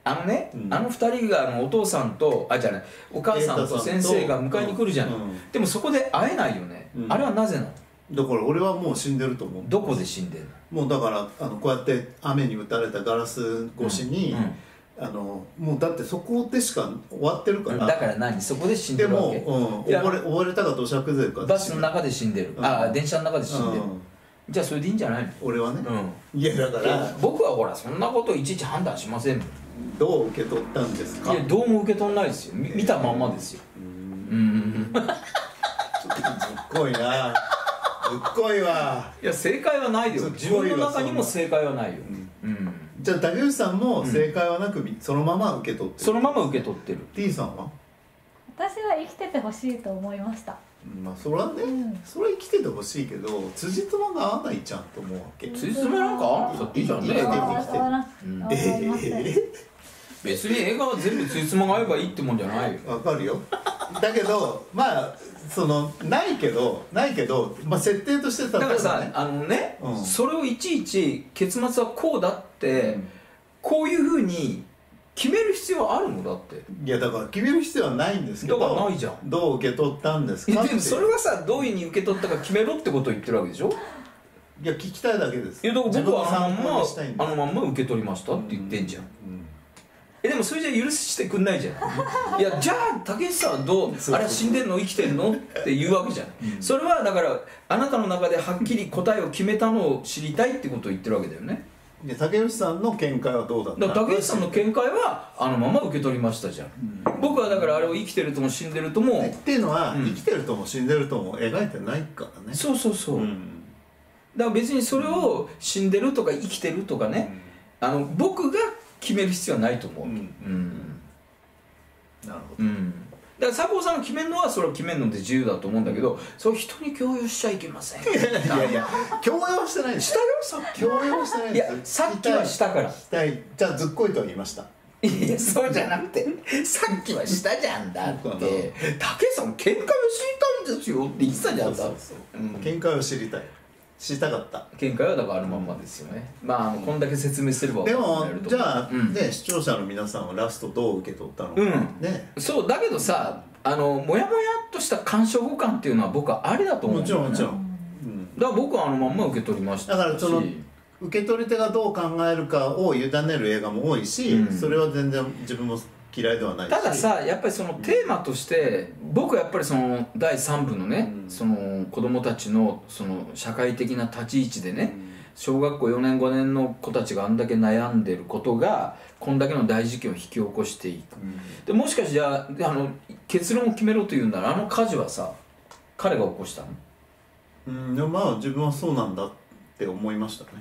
Speaker 1: あのね、
Speaker 2: うん
Speaker 1: あのふたりがあのお父さんとあじゃないお母さんと先生が迎えに来るじゃない、
Speaker 2: うんうん
Speaker 1: でもそこで会えないよね、
Speaker 2: うん
Speaker 1: あれはなぜなの？
Speaker 2: だから俺はもう死んでると思う。
Speaker 1: どこで死んでるの？
Speaker 2: もうだからあのこうやって雨に打たれたガラス越しに、
Speaker 1: うんうん
Speaker 2: あのもうだってそこでしか終わってるから
Speaker 1: だから何そこで死んで
Speaker 2: でも、
Speaker 1: るわけ？
Speaker 2: うん、
Speaker 1: いや
Speaker 2: 溺れ溺れたか土砂崩れか
Speaker 1: バスの中で死んでる、
Speaker 2: うん
Speaker 1: ああ電車の中で死んでる、
Speaker 2: うん
Speaker 1: じゃあそれでいいんじゃないの？
Speaker 2: 俺はね、
Speaker 1: うん
Speaker 2: いやだから
Speaker 1: 僕はほらそんなこといちいち判断しませんもん。
Speaker 2: どう受け取ったんですか？
Speaker 1: いやどうも受け取んないですよ、み見たまんまですよ。
Speaker 2: うん
Speaker 1: うん
Speaker 2: ちょっとずっこいなずっこいわ。
Speaker 1: いや正解はないよ、
Speaker 2: そう
Speaker 1: 自分の中にも正解はないよ、
Speaker 2: うん
Speaker 1: うん、
Speaker 2: じゃあ竹内さんも正解はなく、そのまま受け取ってる。
Speaker 1: そのまま受け取ってる。
Speaker 2: T さんは
Speaker 4: 私は生きててほしいと思いました。
Speaker 2: まあそれはね、
Speaker 4: うん
Speaker 2: それは生きててほしいけど辻褄が合わないじゃんと思うわけ。
Speaker 1: 辻褄なんか合わなくたっていいじゃんね。
Speaker 2: 生きてる
Speaker 4: あ
Speaker 2: 生きてる
Speaker 4: 合わな
Speaker 1: うん
Speaker 4: 合わいません
Speaker 2: え
Speaker 1: 別に映画は全部ついつまが合えばいいってもんじゃないよ。
Speaker 2: えわかるよ。だけどまあそのないけどないけど、まあ、設定として例えばね
Speaker 1: だからさあのね、
Speaker 2: うん
Speaker 1: それをいちいち結末はこうだって、
Speaker 2: うん
Speaker 1: こういうふうに決める必要あるの？だって
Speaker 2: いやだから決める必要はないんですけど
Speaker 1: だからないじゃん。
Speaker 2: どう受け取ったんですかって
Speaker 1: でもそれはさどういうふうに受け取ったか決めろってことを言ってるわけでしょ。
Speaker 2: いや聞きたいだけです。
Speaker 1: いやだから僕はあのまん
Speaker 2: 自分の参考にしたいんだ
Speaker 1: まあのまんま受け取りましたって言ってんじゃん、
Speaker 2: うん
Speaker 1: えでもそれじゃ許してくんないじゃんいやじゃあ竹内さんはどう
Speaker 2: そう
Speaker 1: あれは死んでんの生きてんのって言うわけじゃん、
Speaker 2: うん
Speaker 1: それはだからあなたの中ではっきり答えを決めたのを知りたいってことを言ってるわけだよね。
Speaker 2: で竹内さんの見解はどうだった
Speaker 1: だから竹内さんの見解はあのまま受け取りましたじゃん、僕はだからあれを生きてるとも死んでるとも、
Speaker 2: っていうのは、
Speaker 1: うん
Speaker 2: 生きてるとも死んでるとも描いてないからね。
Speaker 1: そうそうそう、
Speaker 2: うん
Speaker 1: だから別にそれを死んでるとか生きてるとかね、あの僕が決める必要はないと思う、
Speaker 2: うん
Speaker 1: うん
Speaker 2: なるほど。
Speaker 1: うん、だから佐藤さんが決めるのはそれを決めるので自由だと思うんだけど、それを人に共有しちゃいけません。
Speaker 2: いやいや強要はしてないです。
Speaker 1: したよさっき。
Speaker 2: 強要はしてない
Speaker 1: いや
Speaker 2: です。
Speaker 1: さっきはしたから。
Speaker 2: 聞きたい。じゃあずっこいとは言いました。
Speaker 1: いやそうじゃなくてさっきはしたじゃんだって
Speaker 2: そうかな
Speaker 1: 武さん喧嘩を知りたいんですよって言ってたじゃんだ
Speaker 2: そうそうそう
Speaker 1: うん
Speaker 2: 見解を知りたい。知りたかった。
Speaker 1: 見解はだからあのまんまですよね。まああのこんだけ説明すれば
Speaker 2: でも
Speaker 1: 分かると思う
Speaker 2: じゃあ、
Speaker 1: うん
Speaker 2: ね視聴者の皆さんはラストどう受け取ったのか、
Speaker 1: うん
Speaker 2: ね。
Speaker 1: そうだけどさあのモヤモヤっとした感傷互換っていうのは僕はありだと思うん
Speaker 2: も
Speaker 1: だよね。
Speaker 2: ちろんもちろん。うん
Speaker 1: だから僕はあのまんま受け取りましたし
Speaker 2: だからその受け取り手がどう考えるかを委ねる映画も多いし、
Speaker 1: うん
Speaker 2: それは全然自分も嫌いではないし。
Speaker 1: たださやっぱりそのテーマとして僕はやっぱりそのだいさん部のね、
Speaker 2: うん
Speaker 1: その子供たちのその社会的な立ち位置でね、
Speaker 2: うん
Speaker 1: 小学校よねんごねんの子たちがあんだけ悩んでることがこんだけの大事件を引き起こしていく。でもしかしじゃああの結論を決めろというんならあの火事はさ彼が起こしたの？
Speaker 2: うん、でもまあ自分はそうなんだって思いましたね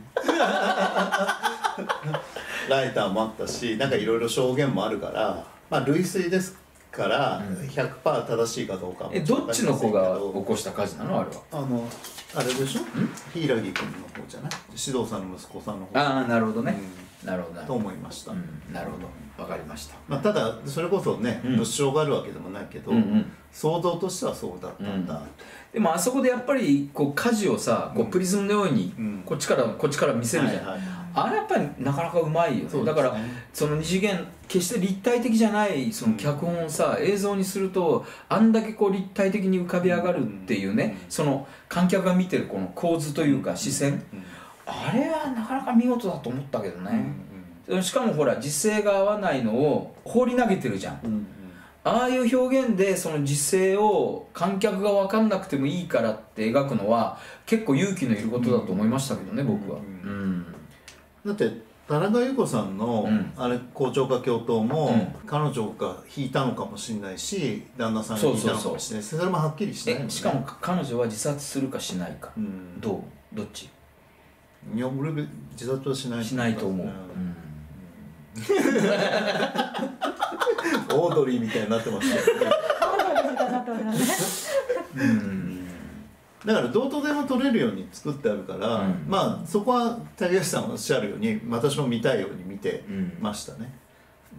Speaker 2: ライターもあったしなんかいろいろ証言もあるからまあ類推ですから
Speaker 1: うん
Speaker 2: ひゃくパーセント 正しいかどうかは
Speaker 1: えどっちの子が起
Speaker 2: 分かりませんけど
Speaker 1: こした火事なのあれは？
Speaker 2: あのあれでしょ柊君の方じゃない獅童さんの息子さんの方
Speaker 1: ああなるほどね、
Speaker 2: う
Speaker 1: なるほどなる
Speaker 2: んと
Speaker 1: ほど、
Speaker 2: 思いました、
Speaker 1: うん、なるほどわかりました。
Speaker 2: まあ、ただそれこそね、
Speaker 1: うん
Speaker 2: 物証があるわけでもないけど、
Speaker 1: うんうん
Speaker 2: 想像としてはそうだったんだ、
Speaker 1: でもあそこでやっぱりこう火事をさこうプリズムのように
Speaker 2: うん
Speaker 1: こっちからこっちから見せるじゃん、
Speaker 2: はいはい
Speaker 1: あれやっぱりなかなかうまいよね。
Speaker 2: そうですね
Speaker 1: だからその二次元決して立体的じゃないその脚本をさ、映像にするとあんだけこう立体的に浮かび上がるっていうね、
Speaker 2: うん
Speaker 1: その観客が見てるこの構図というか視線、
Speaker 2: うん
Speaker 1: あれはなかなか見事だと思ったけど
Speaker 2: うん
Speaker 1: ね、しかもほら実勢が合わないのを放り投げてるじゃん。
Speaker 2: うんうん
Speaker 1: ああいう表現でその実勢を観客が分かんなくてもいいからって描くのは結構勇気のいることだと思いましたけどね、僕は。
Speaker 2: う
Speaker 1: うんん
Speaker 2: だって田中裕子さんの、
Speaker 1: うん
Speaker 2: あれ校長か教頭も、
Speaker 1: うん
Speaker 2: 彼女が引いたのかもしれないし旦那さんが引いたのかもしれないしそれもはっきりしないもんね
Speaker 1: えしかも彼女は自殺するかしないか、
Speaker 2: うん
Speaker 1: どうどっち？
Speaker 2: いや俺自殺はしない
Speaker 1: しないと思う、
Speaker 2: ん
Speaker 1: うん
Speaker 2: オードリーみたいになってましたよね
Speaker 1: うん
Speaker 2: だからどうとでも撮れるように作ってあるから、
Speaker 1: うん
Speaker 2: まあそこは竹内さんおっしゃるように私も見たいように見て
Speaker 1: うん
Speaker 2: ましたね、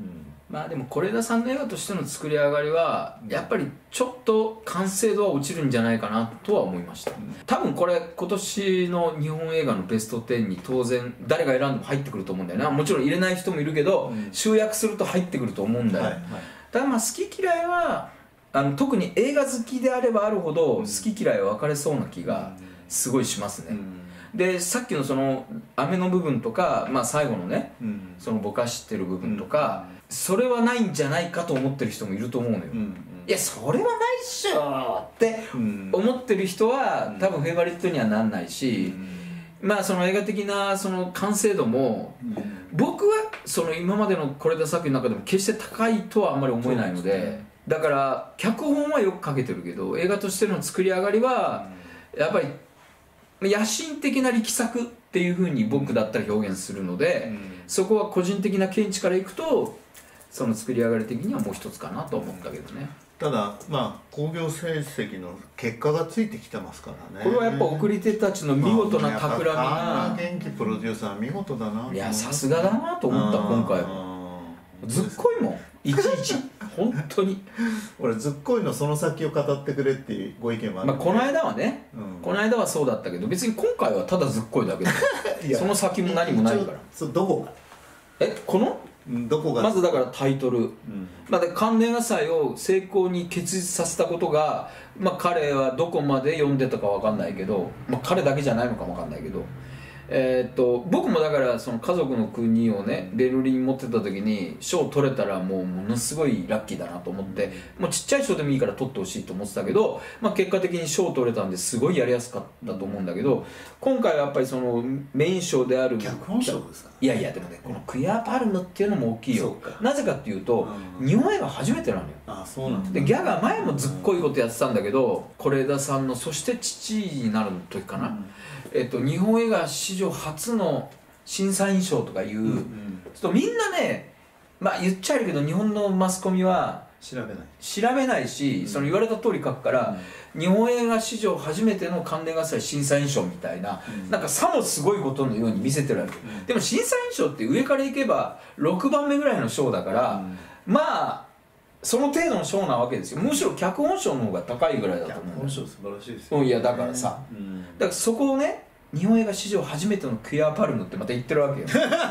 Speaker 1: まあでも是枝さんの映画としての作り上がりはやっぱりちょっと完成度は落ちるんじゃないかなとは思いました。多分これ今年の日本映画のベストじゅうに当然誰が選んでも入ってくると思うんだよな。もちろん入れない人もいるけど、うん、集約すると入ってくると思うんだよ、はいはい、ただまあ好き嫌いはあの特に映画好きであればあるほど好き嫌いは分かれそうな気がすごいしますね、うん、でさっきのその雨の部分とか、まあ、最後のね、うん、そのぼかしてる部分とか、うん、それはないんじゃないかと思ってる人もいると思うのよ、うんうん、いやそれはないっしょって思ってる人は多分フェイバリットにはなんないし、うん、まあその映画的なその完成度も、うん、僕はその今までの是枝作品の中でも決して高いとはあんまり思えないので、だから脚本はよく書けてるけど映画としての作り上がりはやっぱり野心的な力作っていう風に僕だったら表現するので、うん、そこは個人的な見地からいくとその作り上がり的にはもう一つかなと思ったけどね。
Speaker 2: ただまあ興行成績の結果がついてきてますからね。
Speaker 1: これはやっぱ送り手たちの見事な企みが、
Speaker 2: まあ、元気プロデューサー見事だな。
Speaker 1: いやさすがだなと思った今回は。ずっこいもんいちいち本当に
Speaker 2: 俺ずっこいのその先を語ってくれっていうご意見もある、
Speaker 1: まあ、この間はね、うん、この間はそうだったけど別に今回はただずっこいだけでその先も何もないから。
Speaker 2: そどこが
Speaker 1: えこの
Speaker 2: どこが
Speaker 1: まずだからタイトル、うんまあ、でカンヌ映画祭を成功に結実させたことが、まあ、彼はどこまで読んでたか分かんないけど、まあ、彼だけじゃないのかも分かんないけど、えー、っと僕もだからその家族の国をねベルリン持ってた時に賞取れたらもうものすごいラッキーだなと思ってもうちっちゃい賞でもいいから取ってほしいと思ってたけど、まあ、結果的に賞取れたんですごいやりやすかったと思うんだけど今回はやっぱりそのメイン賞である
Speaker 2: 脚本賞ですか。
Speaker 1: いやいやでもねこのクヤパルムっていうのも大きいよ。なぜかっていうと、うん、日本映画初めてなのよ。
Speaker 2: あそうなんだ。
Speaker 1: でギャガー前もずっこいことやってたんだけど是枝さんのそして父になる時かな、うんえっと、日本映画史上初の審査員賞とかいう、うんうん、ちょっとみんなねまあ言っちゃえるけど日本のマスコミは
Speaker 2: 調べない
Speaker 1: 調べないし、うん、その言われた通り書くから、うん、日本映画史上初めてのカンヌ映画祭審査員賞みたいな、うん、なんかさもすごいことのように見せてるわけ、うん、でも審査員賞って上からいけばろくばんめぐらいの賞だから、うん、まあその程度の賞なわけですよ。むしろ脚本賞の方が高いぐらいだと思う。
Speaker 2: 脚本賞素晴らしいですよ、ね、
Speaker 1: いやだからさ、うん、だからそこをね日本映画史上初めてのクヤパルムってまた言ってるわけよ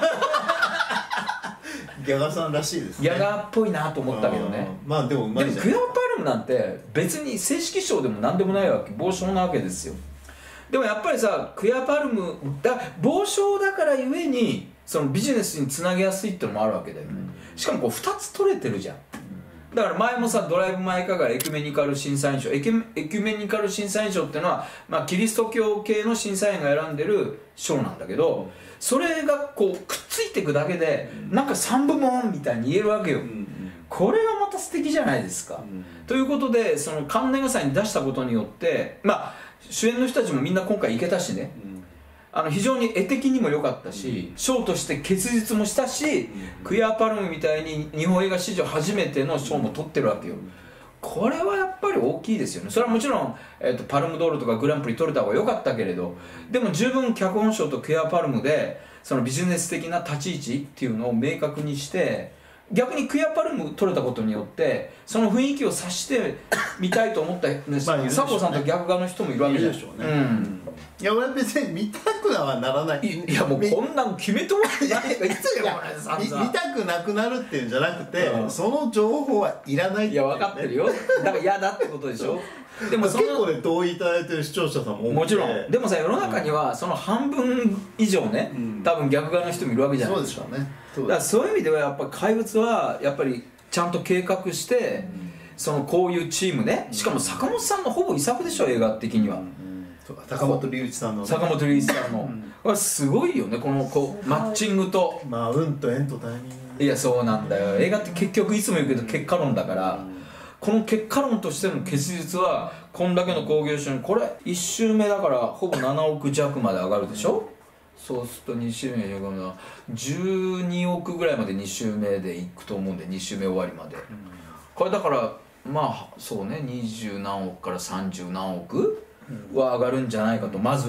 Speaker 2: ギャガーさんらしいですね。
Speaker 1: ギャガーっぽいなと思ったけどね。
Speaker 2: まあでもうまいじゃん。
Speaker 1: でもクヤパルムなんて別に正式賞でも何でもないわけ帽子なわけですよ。でもやっぱりさクヤパルムだ帽子だからゆえにそのビジネスにつなげやすいってのもあるわけだよね、うん、しかもこうふたつ取れてるじゃん。だから前もさドライブ・マイ・カーがエキュメニカル審査員賞エキュエキュメニカル審査員賞っていうのは、まあ、キリスト教系の審査員が選んでる賞なんだけどそれがこうくっついていくだけでなんかさんぶもんみたいに言えるわけよ。これがまた素敵じゃないですか。ということでそのカンヌ映画祭に出したことによってまあ主演の人たちもみんな今回行けたしねあの非常に絵的にも良かったし賞として結実もしたしクヤパルムみたいに日本映画史上初めての賞も取ってるわけよ。これはやっぱり大きいですよね。それはもちろん、えーと、パルムドールとかグランプリ取れた方が良かったけれどでも十分脚本賞とクヤパルムでそのビジネス的な立ち位置っていうのを明確にして逆にクヤパルム取れたことによってその雰囲気を察してみたいと思った佐藤さんと逆側の人もいるわけでしょうね。うん
Speaker 2: いや俺は別に見たくはならない。
Speaker 1: いやもうこんなん決めてもらってないとか言ってたよ
Speaker 2: 見たくなくなるっていうんじゃなくて、うん、その情報はいらないって、ね、
Speaker 1: いや分かってるよだから嫌だってことでしょ
Speaker 2: でも結構ね同意いただいてる視聴者さんも多くて
Speaker 1: もちろんでもさ世の中にはその半分以上ね、うん、多分逆側の人もいるわけじゃないですか。
Speaker 2: そうでしょうね。
Speaker 1: そうだからそういう意味ではやっぱり怪物はやっぱりちゃんと計画して、うん、そのこういうチームねしかも坂本さんのほぼ遺作でしょ映画的には、うん
Speaker 2: 坂本龍一さんの、ね、
Speaker 1: 坂本龍一さんの、うん、すごいよねこのこうマッチングと
Speaker 2: まあ運と縁とタイミング
Speaker 1: いやそうなんだよ映画って結局いつも言うけど結果論だから、うん、この結果論としての結実はこんだけの興行収入これいっ週目だからほぼななおく弱まで上がるでしょ、うん、そうするとに週目じゅうにおくぐらいまでに週目でいくと思うんでに週目終わりまで、うん、これだからまあそうねにじゅうなんおくからさんじゅうなんおくは上がるんじゃないかとまずは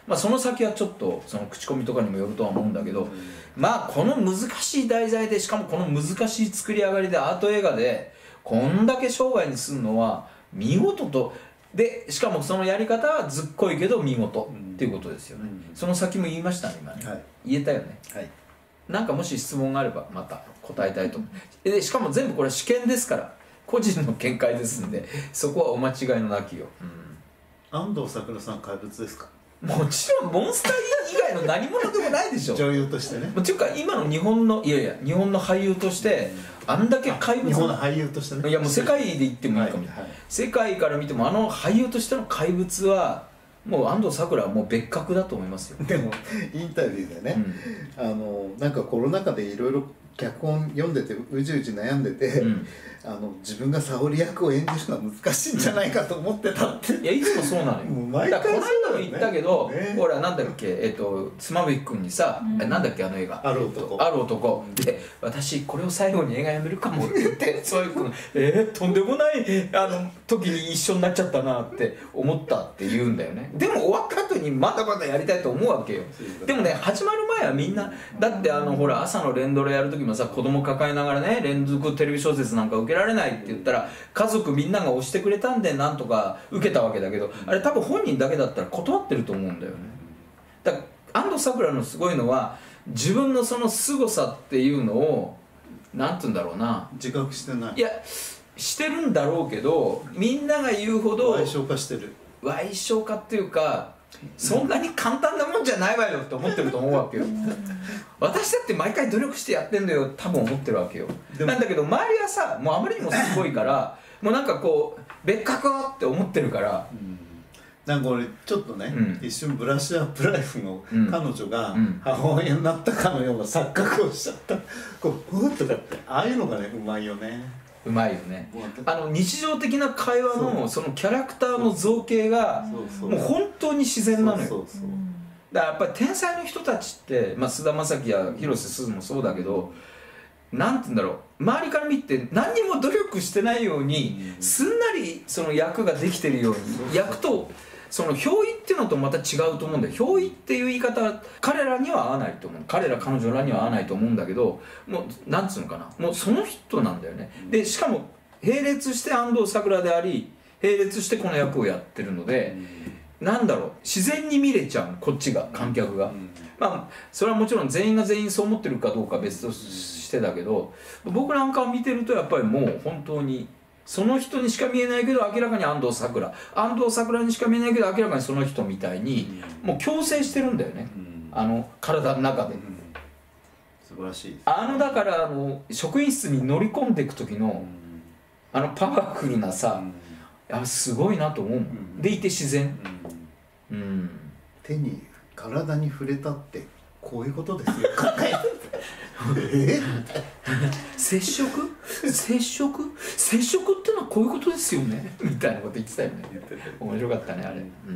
Speaker 1: まあ、その先はちょっとその口コミとかにもよるとは思うんだけど、まあこの難しい題材で、しかもこの難しい作り上がりでアート映画でこんだけ商売にするのは見事と。でしかもそのやり方はずっこいけど見事っていうことですよね、うん、その先も言いましたね今ね、はい、言えたよね、はい、なんかもし質問があればまた答えたいと思う。でしかも全部これ試験ですから個人の見解ですんで、そこはお間違いのなきよ、
Speaker 2: うん、安藤サクラさん怪物ですか？
Speaker 1: もちろんモンスター以外の何者でもないでしょ
Speaker 2: 女優としてね。
Speaker 1: っていうか今の日本のいやいや日本の俳優としてあんだけ怪物、
Speaker 2: 日本の俳優としてね、
Speaker 1: いやもう世界で言ってもいいかも、はいはい、世界から見てもあの俳優としての怪物はもう安藤サクラはもう別格だと思いますよ。
Speaker 2: でもインタビューでね、うん、あのなんかコロナ禍でいろいろ脚本読んでてうじうじ悩んでて、うん、あの自分が沙織役を演じるのは難しいんじゃないかと思ってたって、
Speaker 1: いやいつもそうなのよ。もう毎回そうだよね。この間も言ったけど、ね、ほらなんだっけ、えっと妻夫木君にさ、うん、なんだっけあの映画
Speaker 2: ある男
Speaker 1: ある男で、私これを最後に映画やめるかもって言ってそういう君えー、とんでもないあの時に一緒になっちゃったなって思ったって言うんだよね。でも終わった後にまだまだやりたいと思うわけよ。でもね始まる前はみんなだってあのほら朝の連ドラやる時もさ子供抱えながらね連続テレビ小説なんか受けられないって言ったら家族みんなが押してくれたんでなんとか受けたわけだけど、あれ多分本人だけだったら断ってると思うんだよね。だから安藤サクラのすごいのは自分のその凄さっていうのをなんて言うんだろうな、
Speaker 2: 自覚してない。
Speaker 1: いやしてるんだろうけどみんなが言うほど
Speaker 2: 矮小化してる。
Speaker 1: 矮小化っていうかそんなに簡単なもんじゃないわよって思ってると思うわけよ。私だって毎回努力してやってんだよ多分思ってるわけよ。なんだけど周りはさもうあまりにもすごいからもうなんかこう別格って思ってるから、うん、
Speaker 2: なんか俺ちょっとね、うん、一瞬ブラッシュアップライフの彼女が母親になったかのような錯覚をしちゃったこうふーとかってああいうのがねうまいよね。
Speaker 1: うまいよね。あの日常的な会話のそのキャラクターの造形がもう本当に自然なのよ。そうそうそう、だからやっぱり天才の人たちって、まあ、菅田将暉や広瀬すずもそうだけど、なんて言うんだろう、周りから見て何にも努力してないようにすんなりその役ができてるように、役とその憑依っていうのとまた違うと思うんだよ。憑依っていう言い方は彼らには合わないと思う、彼ら彼女らには合わないと思うんだけど、もうなんつうのかな、もうその人なんだよね。でしかも並列して安藤サクラであり並列してこの役をやってるので、なんだろう自然に見れちゃうこっちが観客が、まあそれはもちろん全員が全員そう思ってるかどうかは別としてだけど、僕なんかを見てるとやっぱりもう本当にその人にしか見えないけど明らかに安藤サクラ安藤サクラにしか見えないけど明らかにその人みたいにもう矯正してるんだよね、あの体の中で。
Speaker 2: 素晴らしい。
Speaker 1: あのだからあの職員室に乗り込んでいく時のあのパワフルなさ、やすごいなと思うもん。でいて自然、
Speaker 2: うんうん、手に体に触れたってこういうことですよえ
Speaker 1: 接触接触接触ってのはこういうことですよねみたいなこと言ってたよね。面白かったねあれ、うん、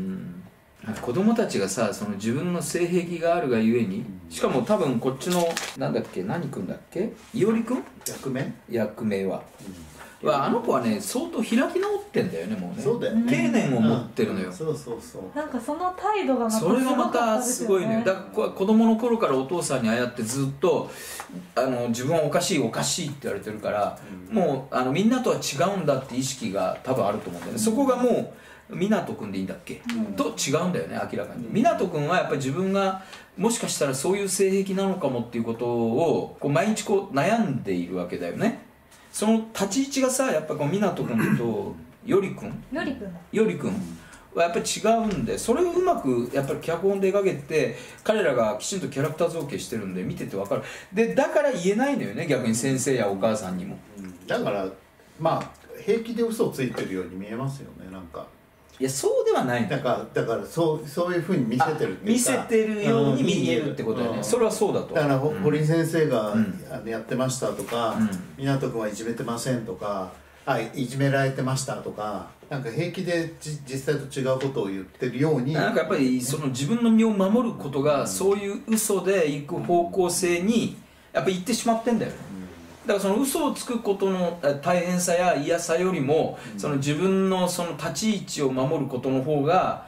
Speaker 1: 子供たちがさその自分の性癖があるがゆえに、しかも多分こっちのなんだっけ何君だっけいおり君
Speaker 2: 役名
Speaker 1: 役名は、うん、あの子はね相当開き直ってんだよねもうね。
Speaker 2: そうだよね。
Speaker 1: 経年を持ってるのよ、
Speaker 2: うん、そうそうそう。
Speaker 4: なんかその態度がまたすごかったですよね。
Speaker 1: それがまたすごいのよ。だから子供の頃からお父さんにああやってずっとあの自分はおかしいおかしいって言われてるから、うん、もうあのみんなとは違うんだって意識が多分あると思うんだよね、うん、そこがもう湊君でいいんだっけ、うん、と違うんだよね明らかに。湊君はやっぱり自分がもしかしたらそういう性癖なのかもっていうことをこう毎日こう悩んでいるわけだよね。その立ち位置がさやっぱこう湊君とより君
Speaker 4: より君
Speaker 1: より君はやっぱり違うんで、それをうまくやっぱり脚本で描けて彼らがきちんとキャラクター造形してるんで見てて分かる。でだから言えないのよね逆に先生やお母さんにも、
Speaker 2: うん、だからまあ平気で嘘をついてるように見えますよねなんか。
Speaker 1: いやそうではないんだ。
Speaker 2: だからだからそうそういうふうに見せてるっていうか
Speaker 1: 見せてるように見えるってことだよね、うん、それはそうだと。
Speaker 2: だから、うん、堀先生が、
Speaker 1: うん、
Speaker 2: あのやってましたとか湊君はいじめてませんとかあいじめられてましたとかなんか平気でじ実際と違うことを言ってるように
Speaker 1: なんかやっぱりその自分の身を守ることが、うん、そういう嘘でいく方向性にやっぱり行ってしまってんだよね、うん、だからその嘘をつくことの大変さや嫌さよりも、うん、その自分のその立ち位置を守ることの方が、うん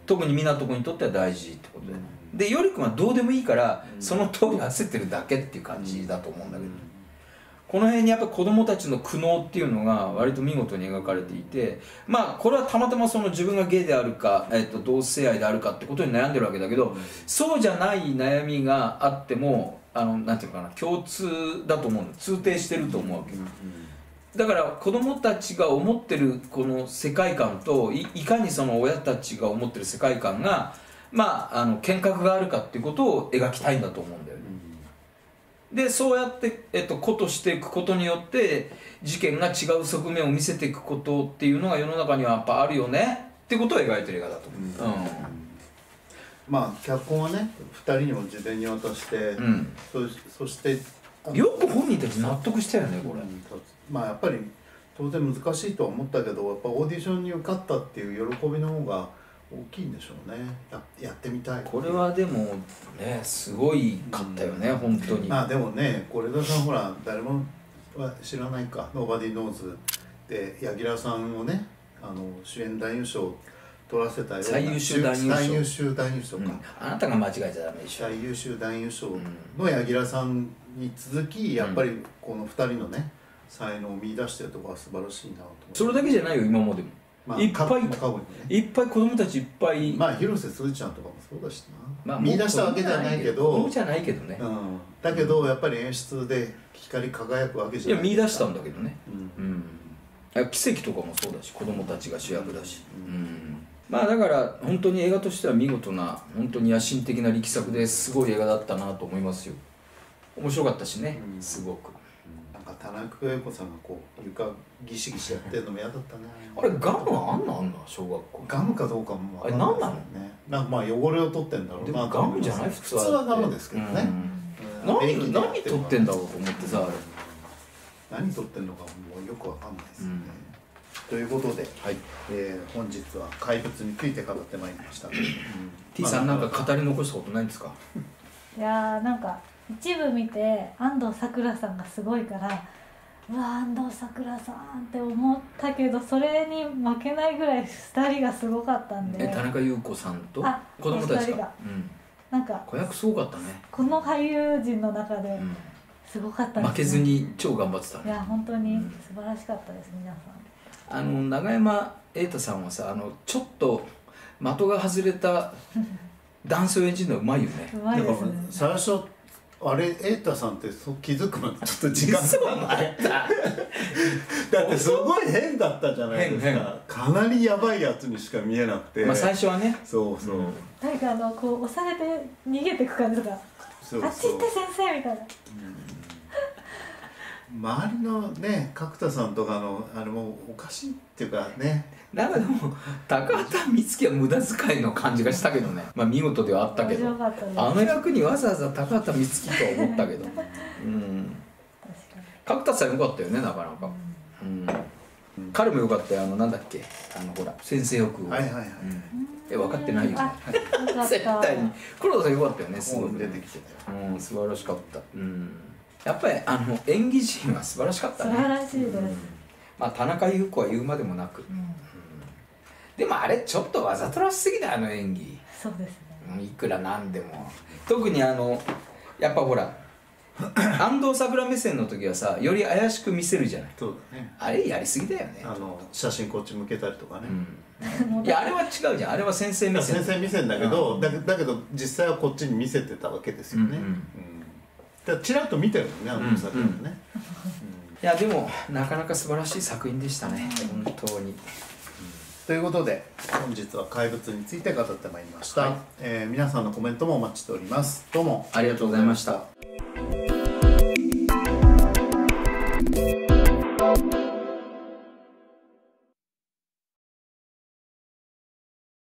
Speaker 1: 特に湊君にとっては大事ってことで、うん、でよりくんはどうでもいいから、うん、その通り焦ってるだけっていう感じだと思うんだけど、うん、この辺にやっぱ子供たちの苦悩っていうのが割と見事に描かれていて、まあこれはたまたまその自分がゲイであるか、えー、と同性愛であるかってことに悩んでるわけだけど、うん、そうじゃない悩みがあってもあのなんていうのかな、共通だと思うの、通底してると思うわけ、うん、だから子供たちが思ってるこの世界観と い, いかにその親たちが思ってる世界観がまああの見学があるかっていうことを描きたいんだと思うんだよね、うん、でそうやって、えっと、子としていくことによって事件が違う側面を見せていくことっていうのが世の中にはやっぱあるよねっていうことを描いてる映画だと思う、うんうん、
Speaker 2: まあ脚本はねふたりにも事前に渡して、うん、そ, そして
Speaker 1: よく本人たち納得したよねこれ、
Speaker 2: まあやっぱり当然難しいとは思ったけどやっぱオーディションに受かったっていう喜びの方が大きいんでしょうね。 や, やってみたい。
Speaker 1: これはでもねすごいかったよね、うん、本当に。
Speaker 2: まあでもね是枝さんほら誰もは知らないか「Nobody Knows」で柳楽さんをねあの主演男優賞取らせたような
Speaker 1: 最優秀男優賞
Speaker 2: 最優秀男優賞か、
Speaker 1: うん、あなたが間違えちゃダメでしょ。
Speaker 2: 最優秀男優賞の柳楽さんに続きやっぱりこのふたりのね才能を見出してるところは素晴らしいなと思って。
Speaker 1: それだけじゃないよ今までも、まあ、いっぱい、ね、いっぱい子供たちいっぱい、
Speaker 2: まあ広瀬すずちゃんとかもそうだしな、まあ、見出したわけじゃないけど
Speaker 1: 子供じゃないけどね、
Speaker 2: うん、だけどやっぱり演出で光り輝くわけじゃない。
Speaker 1: いや見出したんだけどね、うんうん、奇跡とかもそうだし子供たちが主役だし、うんうん、まあだから本当に映画としては見事な本当に野心的な力作ですごい映画だったなと思いますよ。面白かったしね、うん、すごく。
Speaker 2: なんか田中栄子さんがこう床ギシギシやってるのも嫌だったね。
Speaker 1: あれガムはあんのあんの小学校。
Speaker 2: ガムかどうかも
Speaker 1: あれ何なのね。
Speaker 2: なんかまあ汚れを取ってんだろうな。
Speaker 1: でもガムじゃない普通は。
Speaker 2: 普通はガムですけどね。
Speaker 1: うん、何何取ってんだろうと思ってさ、あれ。
Speaker 2: 何取ってんのかもうよくわかんないですよね。うん、ということで、はいえー、本日は怪物について語ってまいりました。うん、
Speaker 1: T さんなんか語り残したことないんですか。
Speaker 4: いやーなんか一部見て安藤サクラさんがすごいからうわ安藤サクラさんって思ったけどそれに負けないぐらいふたりがすごかったんで。
Speaker 1: え田中優子さんと子供たちが、うん、
Speaker 4: なんか
Speaker 1: 子役すごかったね。
Speaker 4: この俳優陣の中ですごかったです、ね、
Speaker 1: 負けずに超頑張ってたね。
Speaker 4: いや本当に素晴らしかったです、うん、皆
Speaker 1: さん。あの永山瑛太さんはさあのちょっと的が外れた男性を演じるのうまいよね。
Speaker 4: うまいですね。
Speaker 2: 最初あれ瑛太さんってそう気づくまでちょっと時間がないだってすごい変だったじゃないですか。かなりやばいやつにしか見えなくて、
Speaker 1: まあ最初はね
Speaker 2: そうそう、うん、
Speaker 4: なんかあのこう押されて逃げていく感じとかそうそうあっち行って先生みたいな、
Speaker 2: うん、周りのね角田さんとかのあれもおかしいっていうかね。
Speaker 1: なんかでも高畑充希は無駄遣いの感じがしたけどねまあ見事ではあったけどあの役にわざわざ高畑充希とは思ったけど、うん、角田さんよかったよねなかなか、うんうん、彼もよかったよ。あのなんだっけあのほら先生役
Speaker 2: はいはいはい、うん、
Speaker 1: え分かってないよね絶対に黒田さんよかったよね。すごく
Speaker 2: 出てきてたよ、
Speaker 1: うん、素晴らしかった、うん、やっぱりあの演技陣は素晴らしかったね。
Speaker 4: 素晴らしいです、うん、
Speaker 1: まあ田中優子は言うまでもなく、うんでもあれちょっとわざとらしすぎだあの演技。
Speaker 4: そうですね。
Speaker 1: いくらなんでも特にあのやっぱほら安藤サクラ目線の時はさより怪しく見せるじゃない。
Speaker 2: そうだね。
Speaker 1: あれやりすぎだよね。
Speaker 2: あの写真こっち向けたりとかね、
Speaker 1: うん、いやあれは違うじゃん。あれは先生目線
Speaker 2: 先生目線だけど、うん、だ, だけど実際はこっちに見せてたわけですよね、うんうんうん、だからちらっと見たよね安藤サクラね、うんうん、い
Speaker 1: やでもなかなか素晴らしい作品でしたね本当に。
Speaker 2: ということで本日は怪物について語ってまいりました、はいえー、皆さんのコメントもお待ちしております。どうも
Speaker 1: ありがとうございました。